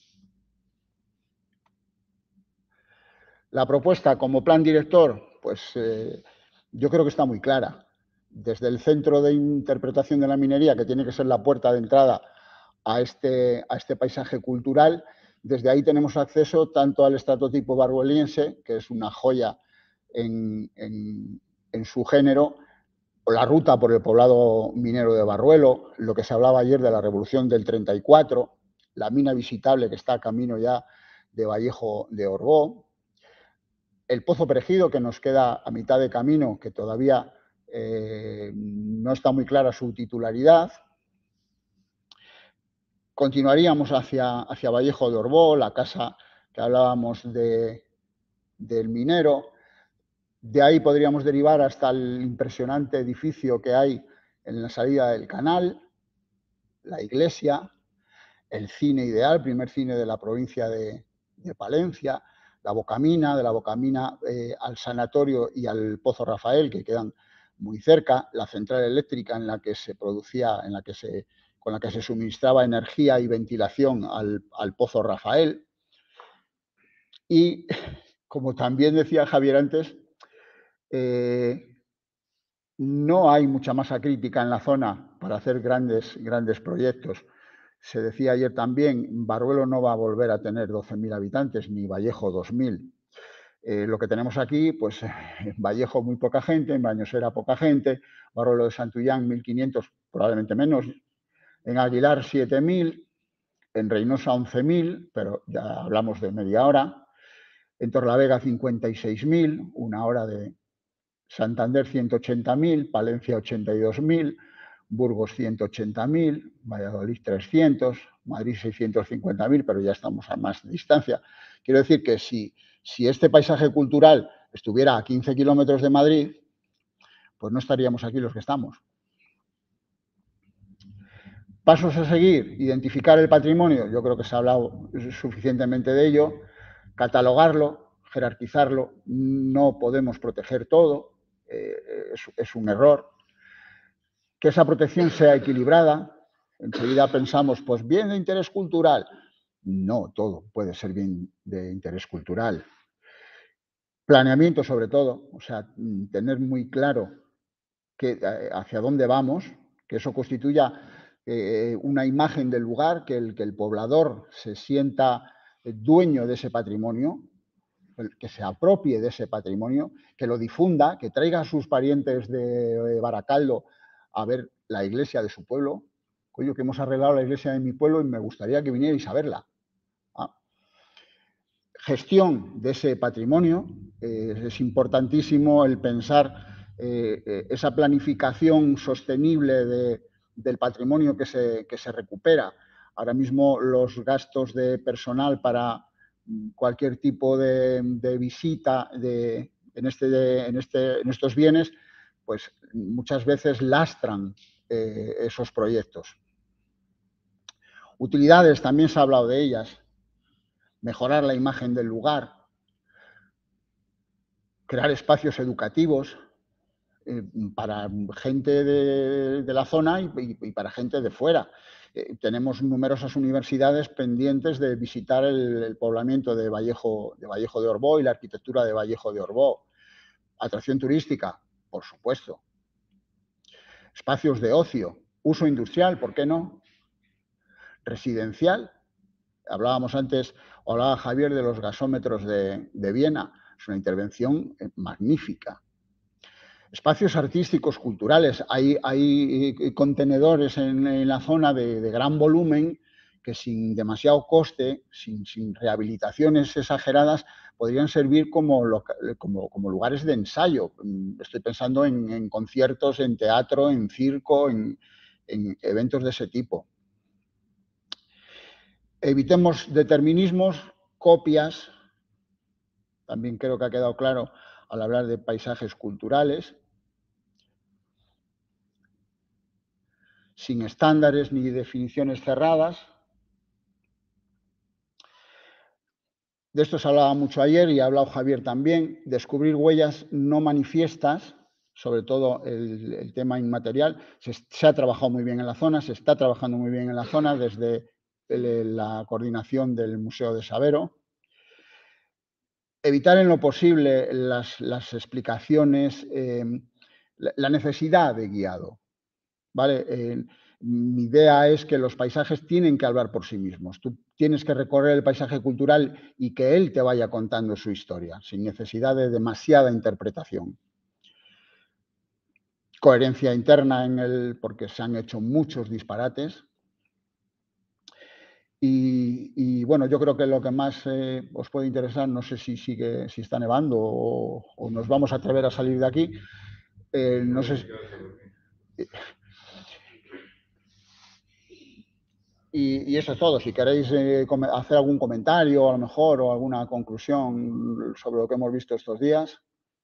La propuesta como plan director, pues eh, yo creo que está muy clara. Desde el centro de interpretación de la minería, que tiene que ser la puerta de entrada a este, a este paisaje cultural, desde ahí tenemos acceso tanto al estratotipo barrueliense, que es una joya en, en, en su género, o la ruta por el poblado minero de Barruelo, lo que se hablaba ayer de la revolución del treinta y cuatro, la mina visitable que está a camino ya de Vallejo de Orbó, el Pozo Perejido, que nos queda a mitad de camino, que todavía eh, no está muy clara su titularidad. Continuaríamos hacia, hacia Vallejo de Orbó, la casa que hablábamos de, del minero. De ahí podríamos derivar hasta el impresionante edificio que hay en la salida del canal, la iglesia, el cine ideal, primer cine de la provincia de, de Palencia, la Bocamina, de la Bocamina eh, al sanatorio y al Pozo Rafael, que quedan muy cerca, la central eléctrica en la que se producía, en la que se, con la que se suministraba energía y ventilación al, al Pozo Rafael. Y, como también decía Javier antes, eh, no hay mucha masa crítica en la zona para hacer grandes, grandes proyectos. Se decía ayer también, Barruelo no va a volver a tener doce mil habitantes, ni Vallejo dos mil. Eh, lo que tenemos aquí, pues en Vallejo muy poca gente, en Bañosera poca gente, Barruelo de Santullán mil quinientos, probablemente menos, en Aguilar siete mil, en Reynosa once mil, pero ya hablamos de media hora, en Torlavega cincuenta y seis mil, una hora de Santander ciento ochenta mil, Palencia ochenta y dos mil, Burgos ciento ochenta mil, Valladolid trescientos, Madrid seiscientos cincuenta mil, pero ya estamos a más distancia. Quiero decir que si, si este paisaje cultural estuviera a quince kilómetros de Madrid, pues no estaríamos aquí los que estamos. Pasos a seguir: identificar el patrimonio, yo creo que se ha hablado suficientemente de ello, catalogarlo, jerarquizarlo, no podemos proteger todo, eh, es, es un error, que esa protección sea equilibrada. Enseguida pensamos, pues bien de interés cultural. No todo puede ser bien de interés cultural. Planeamiento sobre todo, o sea, tener muy claro que, hacia dónde vamos, que eso constituya eh, una imagen del lugar, que el, que el poblador se sienta dueño de ese patrimonio, que se apropie de ese patrimonio, que lo difunda, que traiga a sus parientes de Baracaldo a ver la iglesia de su pueblo. Coño, que hemos arreglado la iglesia de mi pueblo y me gustaría que vinierais a verla. Ah. Gestión de ese patrimonio. Eh, es importantísimo el pensar eh, eh, esa planificación sostenible de, del patrimonio que se, que se recupera. Ahora mismo los gastos de personal para cualquier tipo de, de visita de, en, este, de, en, este, en estos bienes, pues muchas veces lastran eh, esos proyectos. Utilidades, también se ha hablado de ellas. Mejorar la imagen del lugar, crear espacios educativos eh, para gente de, de la zona y, y, y para gente de fuera. Eh, tenemos numerosas universidades pendientes de visitar el, el poblamiento de Vallejo, de Vallejo de Orbó y la arquitectura de Vallejo de Orbó. Atracción turística, por supuesto. Espacios de ocio, uso industrial, ¿por qué no? Residencial. Hablábamos antes, o hablaba Javier de los gasómetros de, de Viena. Es una intervención magnífica. Espacios artísticos, culturales. Hay, hay contenedores en, en la zona de, de gran volumen que sin demasiado coste, sin, sin rehabilitaciones exageradas, podrían servir como, loca, como, como lugares de ensayo. Estoy pensando en, en conciertos, en teatro, en circo, en, en eventos de ese tipo. Evitemos determinismos, copias. También creo que ha quedado claro al hablar de paisajes culturales. Sin estándares ni definiciones cerradas. De esto se hablaba mucho ayer y ha hablado Javier también. Descubrir huellas no manifiestas, sobre todo el, el tema inmaterial. Se, se ha trabajado muy bien en la zona, se está trabajando muy bien en la zona desde el, la coordinación del Museo de Sabero. Evitar en lo posible las, las explicaciones, eh, la, la necesidad de guiado, ¿vale? Eh, mi idea es que los paisajes tienen que hablar por sí mismos. Tú tienes que recorrer el paisaje cultural y que él te vaya contando su historia, sin necesidad de demasiada interpretación. Coherencia interna en el, porque se han hecho muchos disparates. Y, y bueno, yo creo que lo que más eh, os puede interesar, no sé si sigue, si está nevando o, o nos vamos a atrever a salir de aquí. Eh, no sé si, y, y eso es todo. Si queréis eh, hacer algún comentario, a lo mejor, o alguna conclusión sobre lo que hemos visto estos días.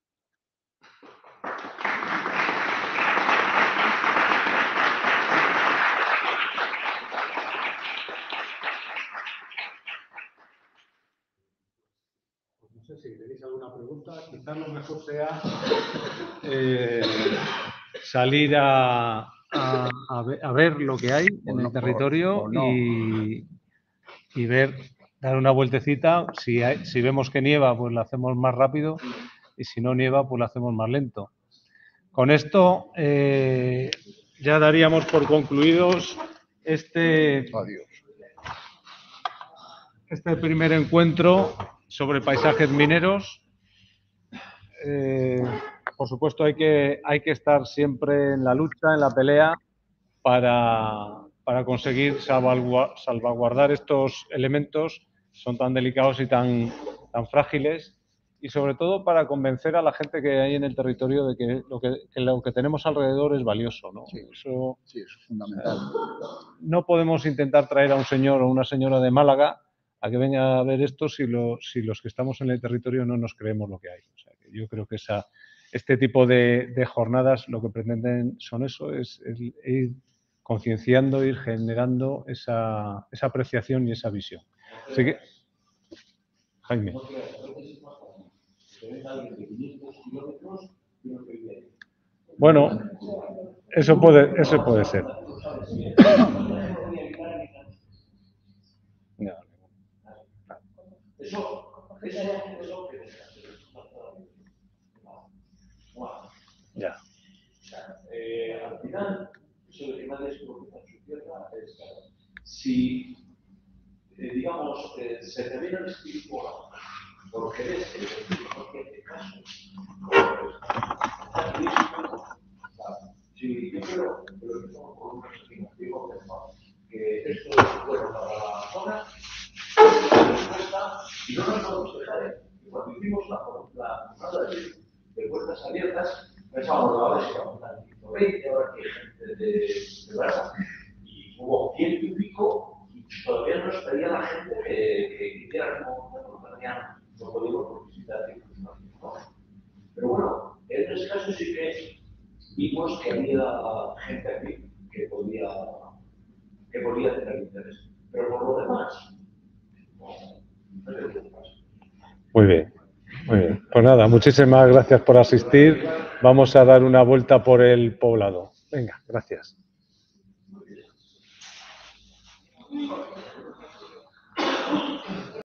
Si tenéis alguna pregunta, quizás lo mejor sea eh, salir a, a, a, ver, a ver lo que hay en el territorio no. y, y ver, dar una vueltecita. Si, hay, si vemos que nieva, pues lo hacemos más rápido y si no nieva, pues lo hacemos más lento. Con esto eh, ya daríamos por concluidos este, Adiós. este primer encuentro sobre paisajes mineros. Eh, por supuesto, hay que, hay que estar siempre en la lucha, en la pelea, para, para conseguir salvaguardar estos elementos, son tan delicados y tan, tan frágiles, y sobre todo para convencer a la gente que hay en el territorio de que lo que, que, lo que tenemos alrededor es valioso, ¿no? Sí, eso, sí, eso es fundamental. Eh, no podemos intentar traer a un señor o una señora de Málaga a que venga a ver esto si, lo, si los que estamos en el territorio no nos creemos lo que hay. O sea, que yo creo que esa, este tipo de, de jornadas lo que pretenden son eso, es, es ir concienciando, ir generando esa, esa apreciación y esa visión. Así que, Jaime. Bueno, eso puede, eso puede ser. No. Ya. Eh, al final, eso de que nadie se preocupa en su tierra es claro. Si, eh, digamos, eh, se te viene el espíritu porque ves el espíritu que hace caso, si yo creo que lo que somos por un digo que esto es bueno para la zona, y no nos podemos dejar. Cuando hicimos la jornada de, de puertas abiertas, pensábamos, ahora se va a montar ciento veinte, ahora que hay gente de, de verdad. Y hubo ciento y pico, y todavía no estaría la gente que, que quisiera como una tenía no podíamos visitar ¿no? Pero bueno, en ese caso sí que vimos que había gente aquí que podía, que podía tener interés. Pero por lo demás, no, no sé qué pasa. Muy bien, muy bien. Pues nada, muchísimas gracias por asistir. Vamos a dar una vuelta por el poblado. Venga, gracias.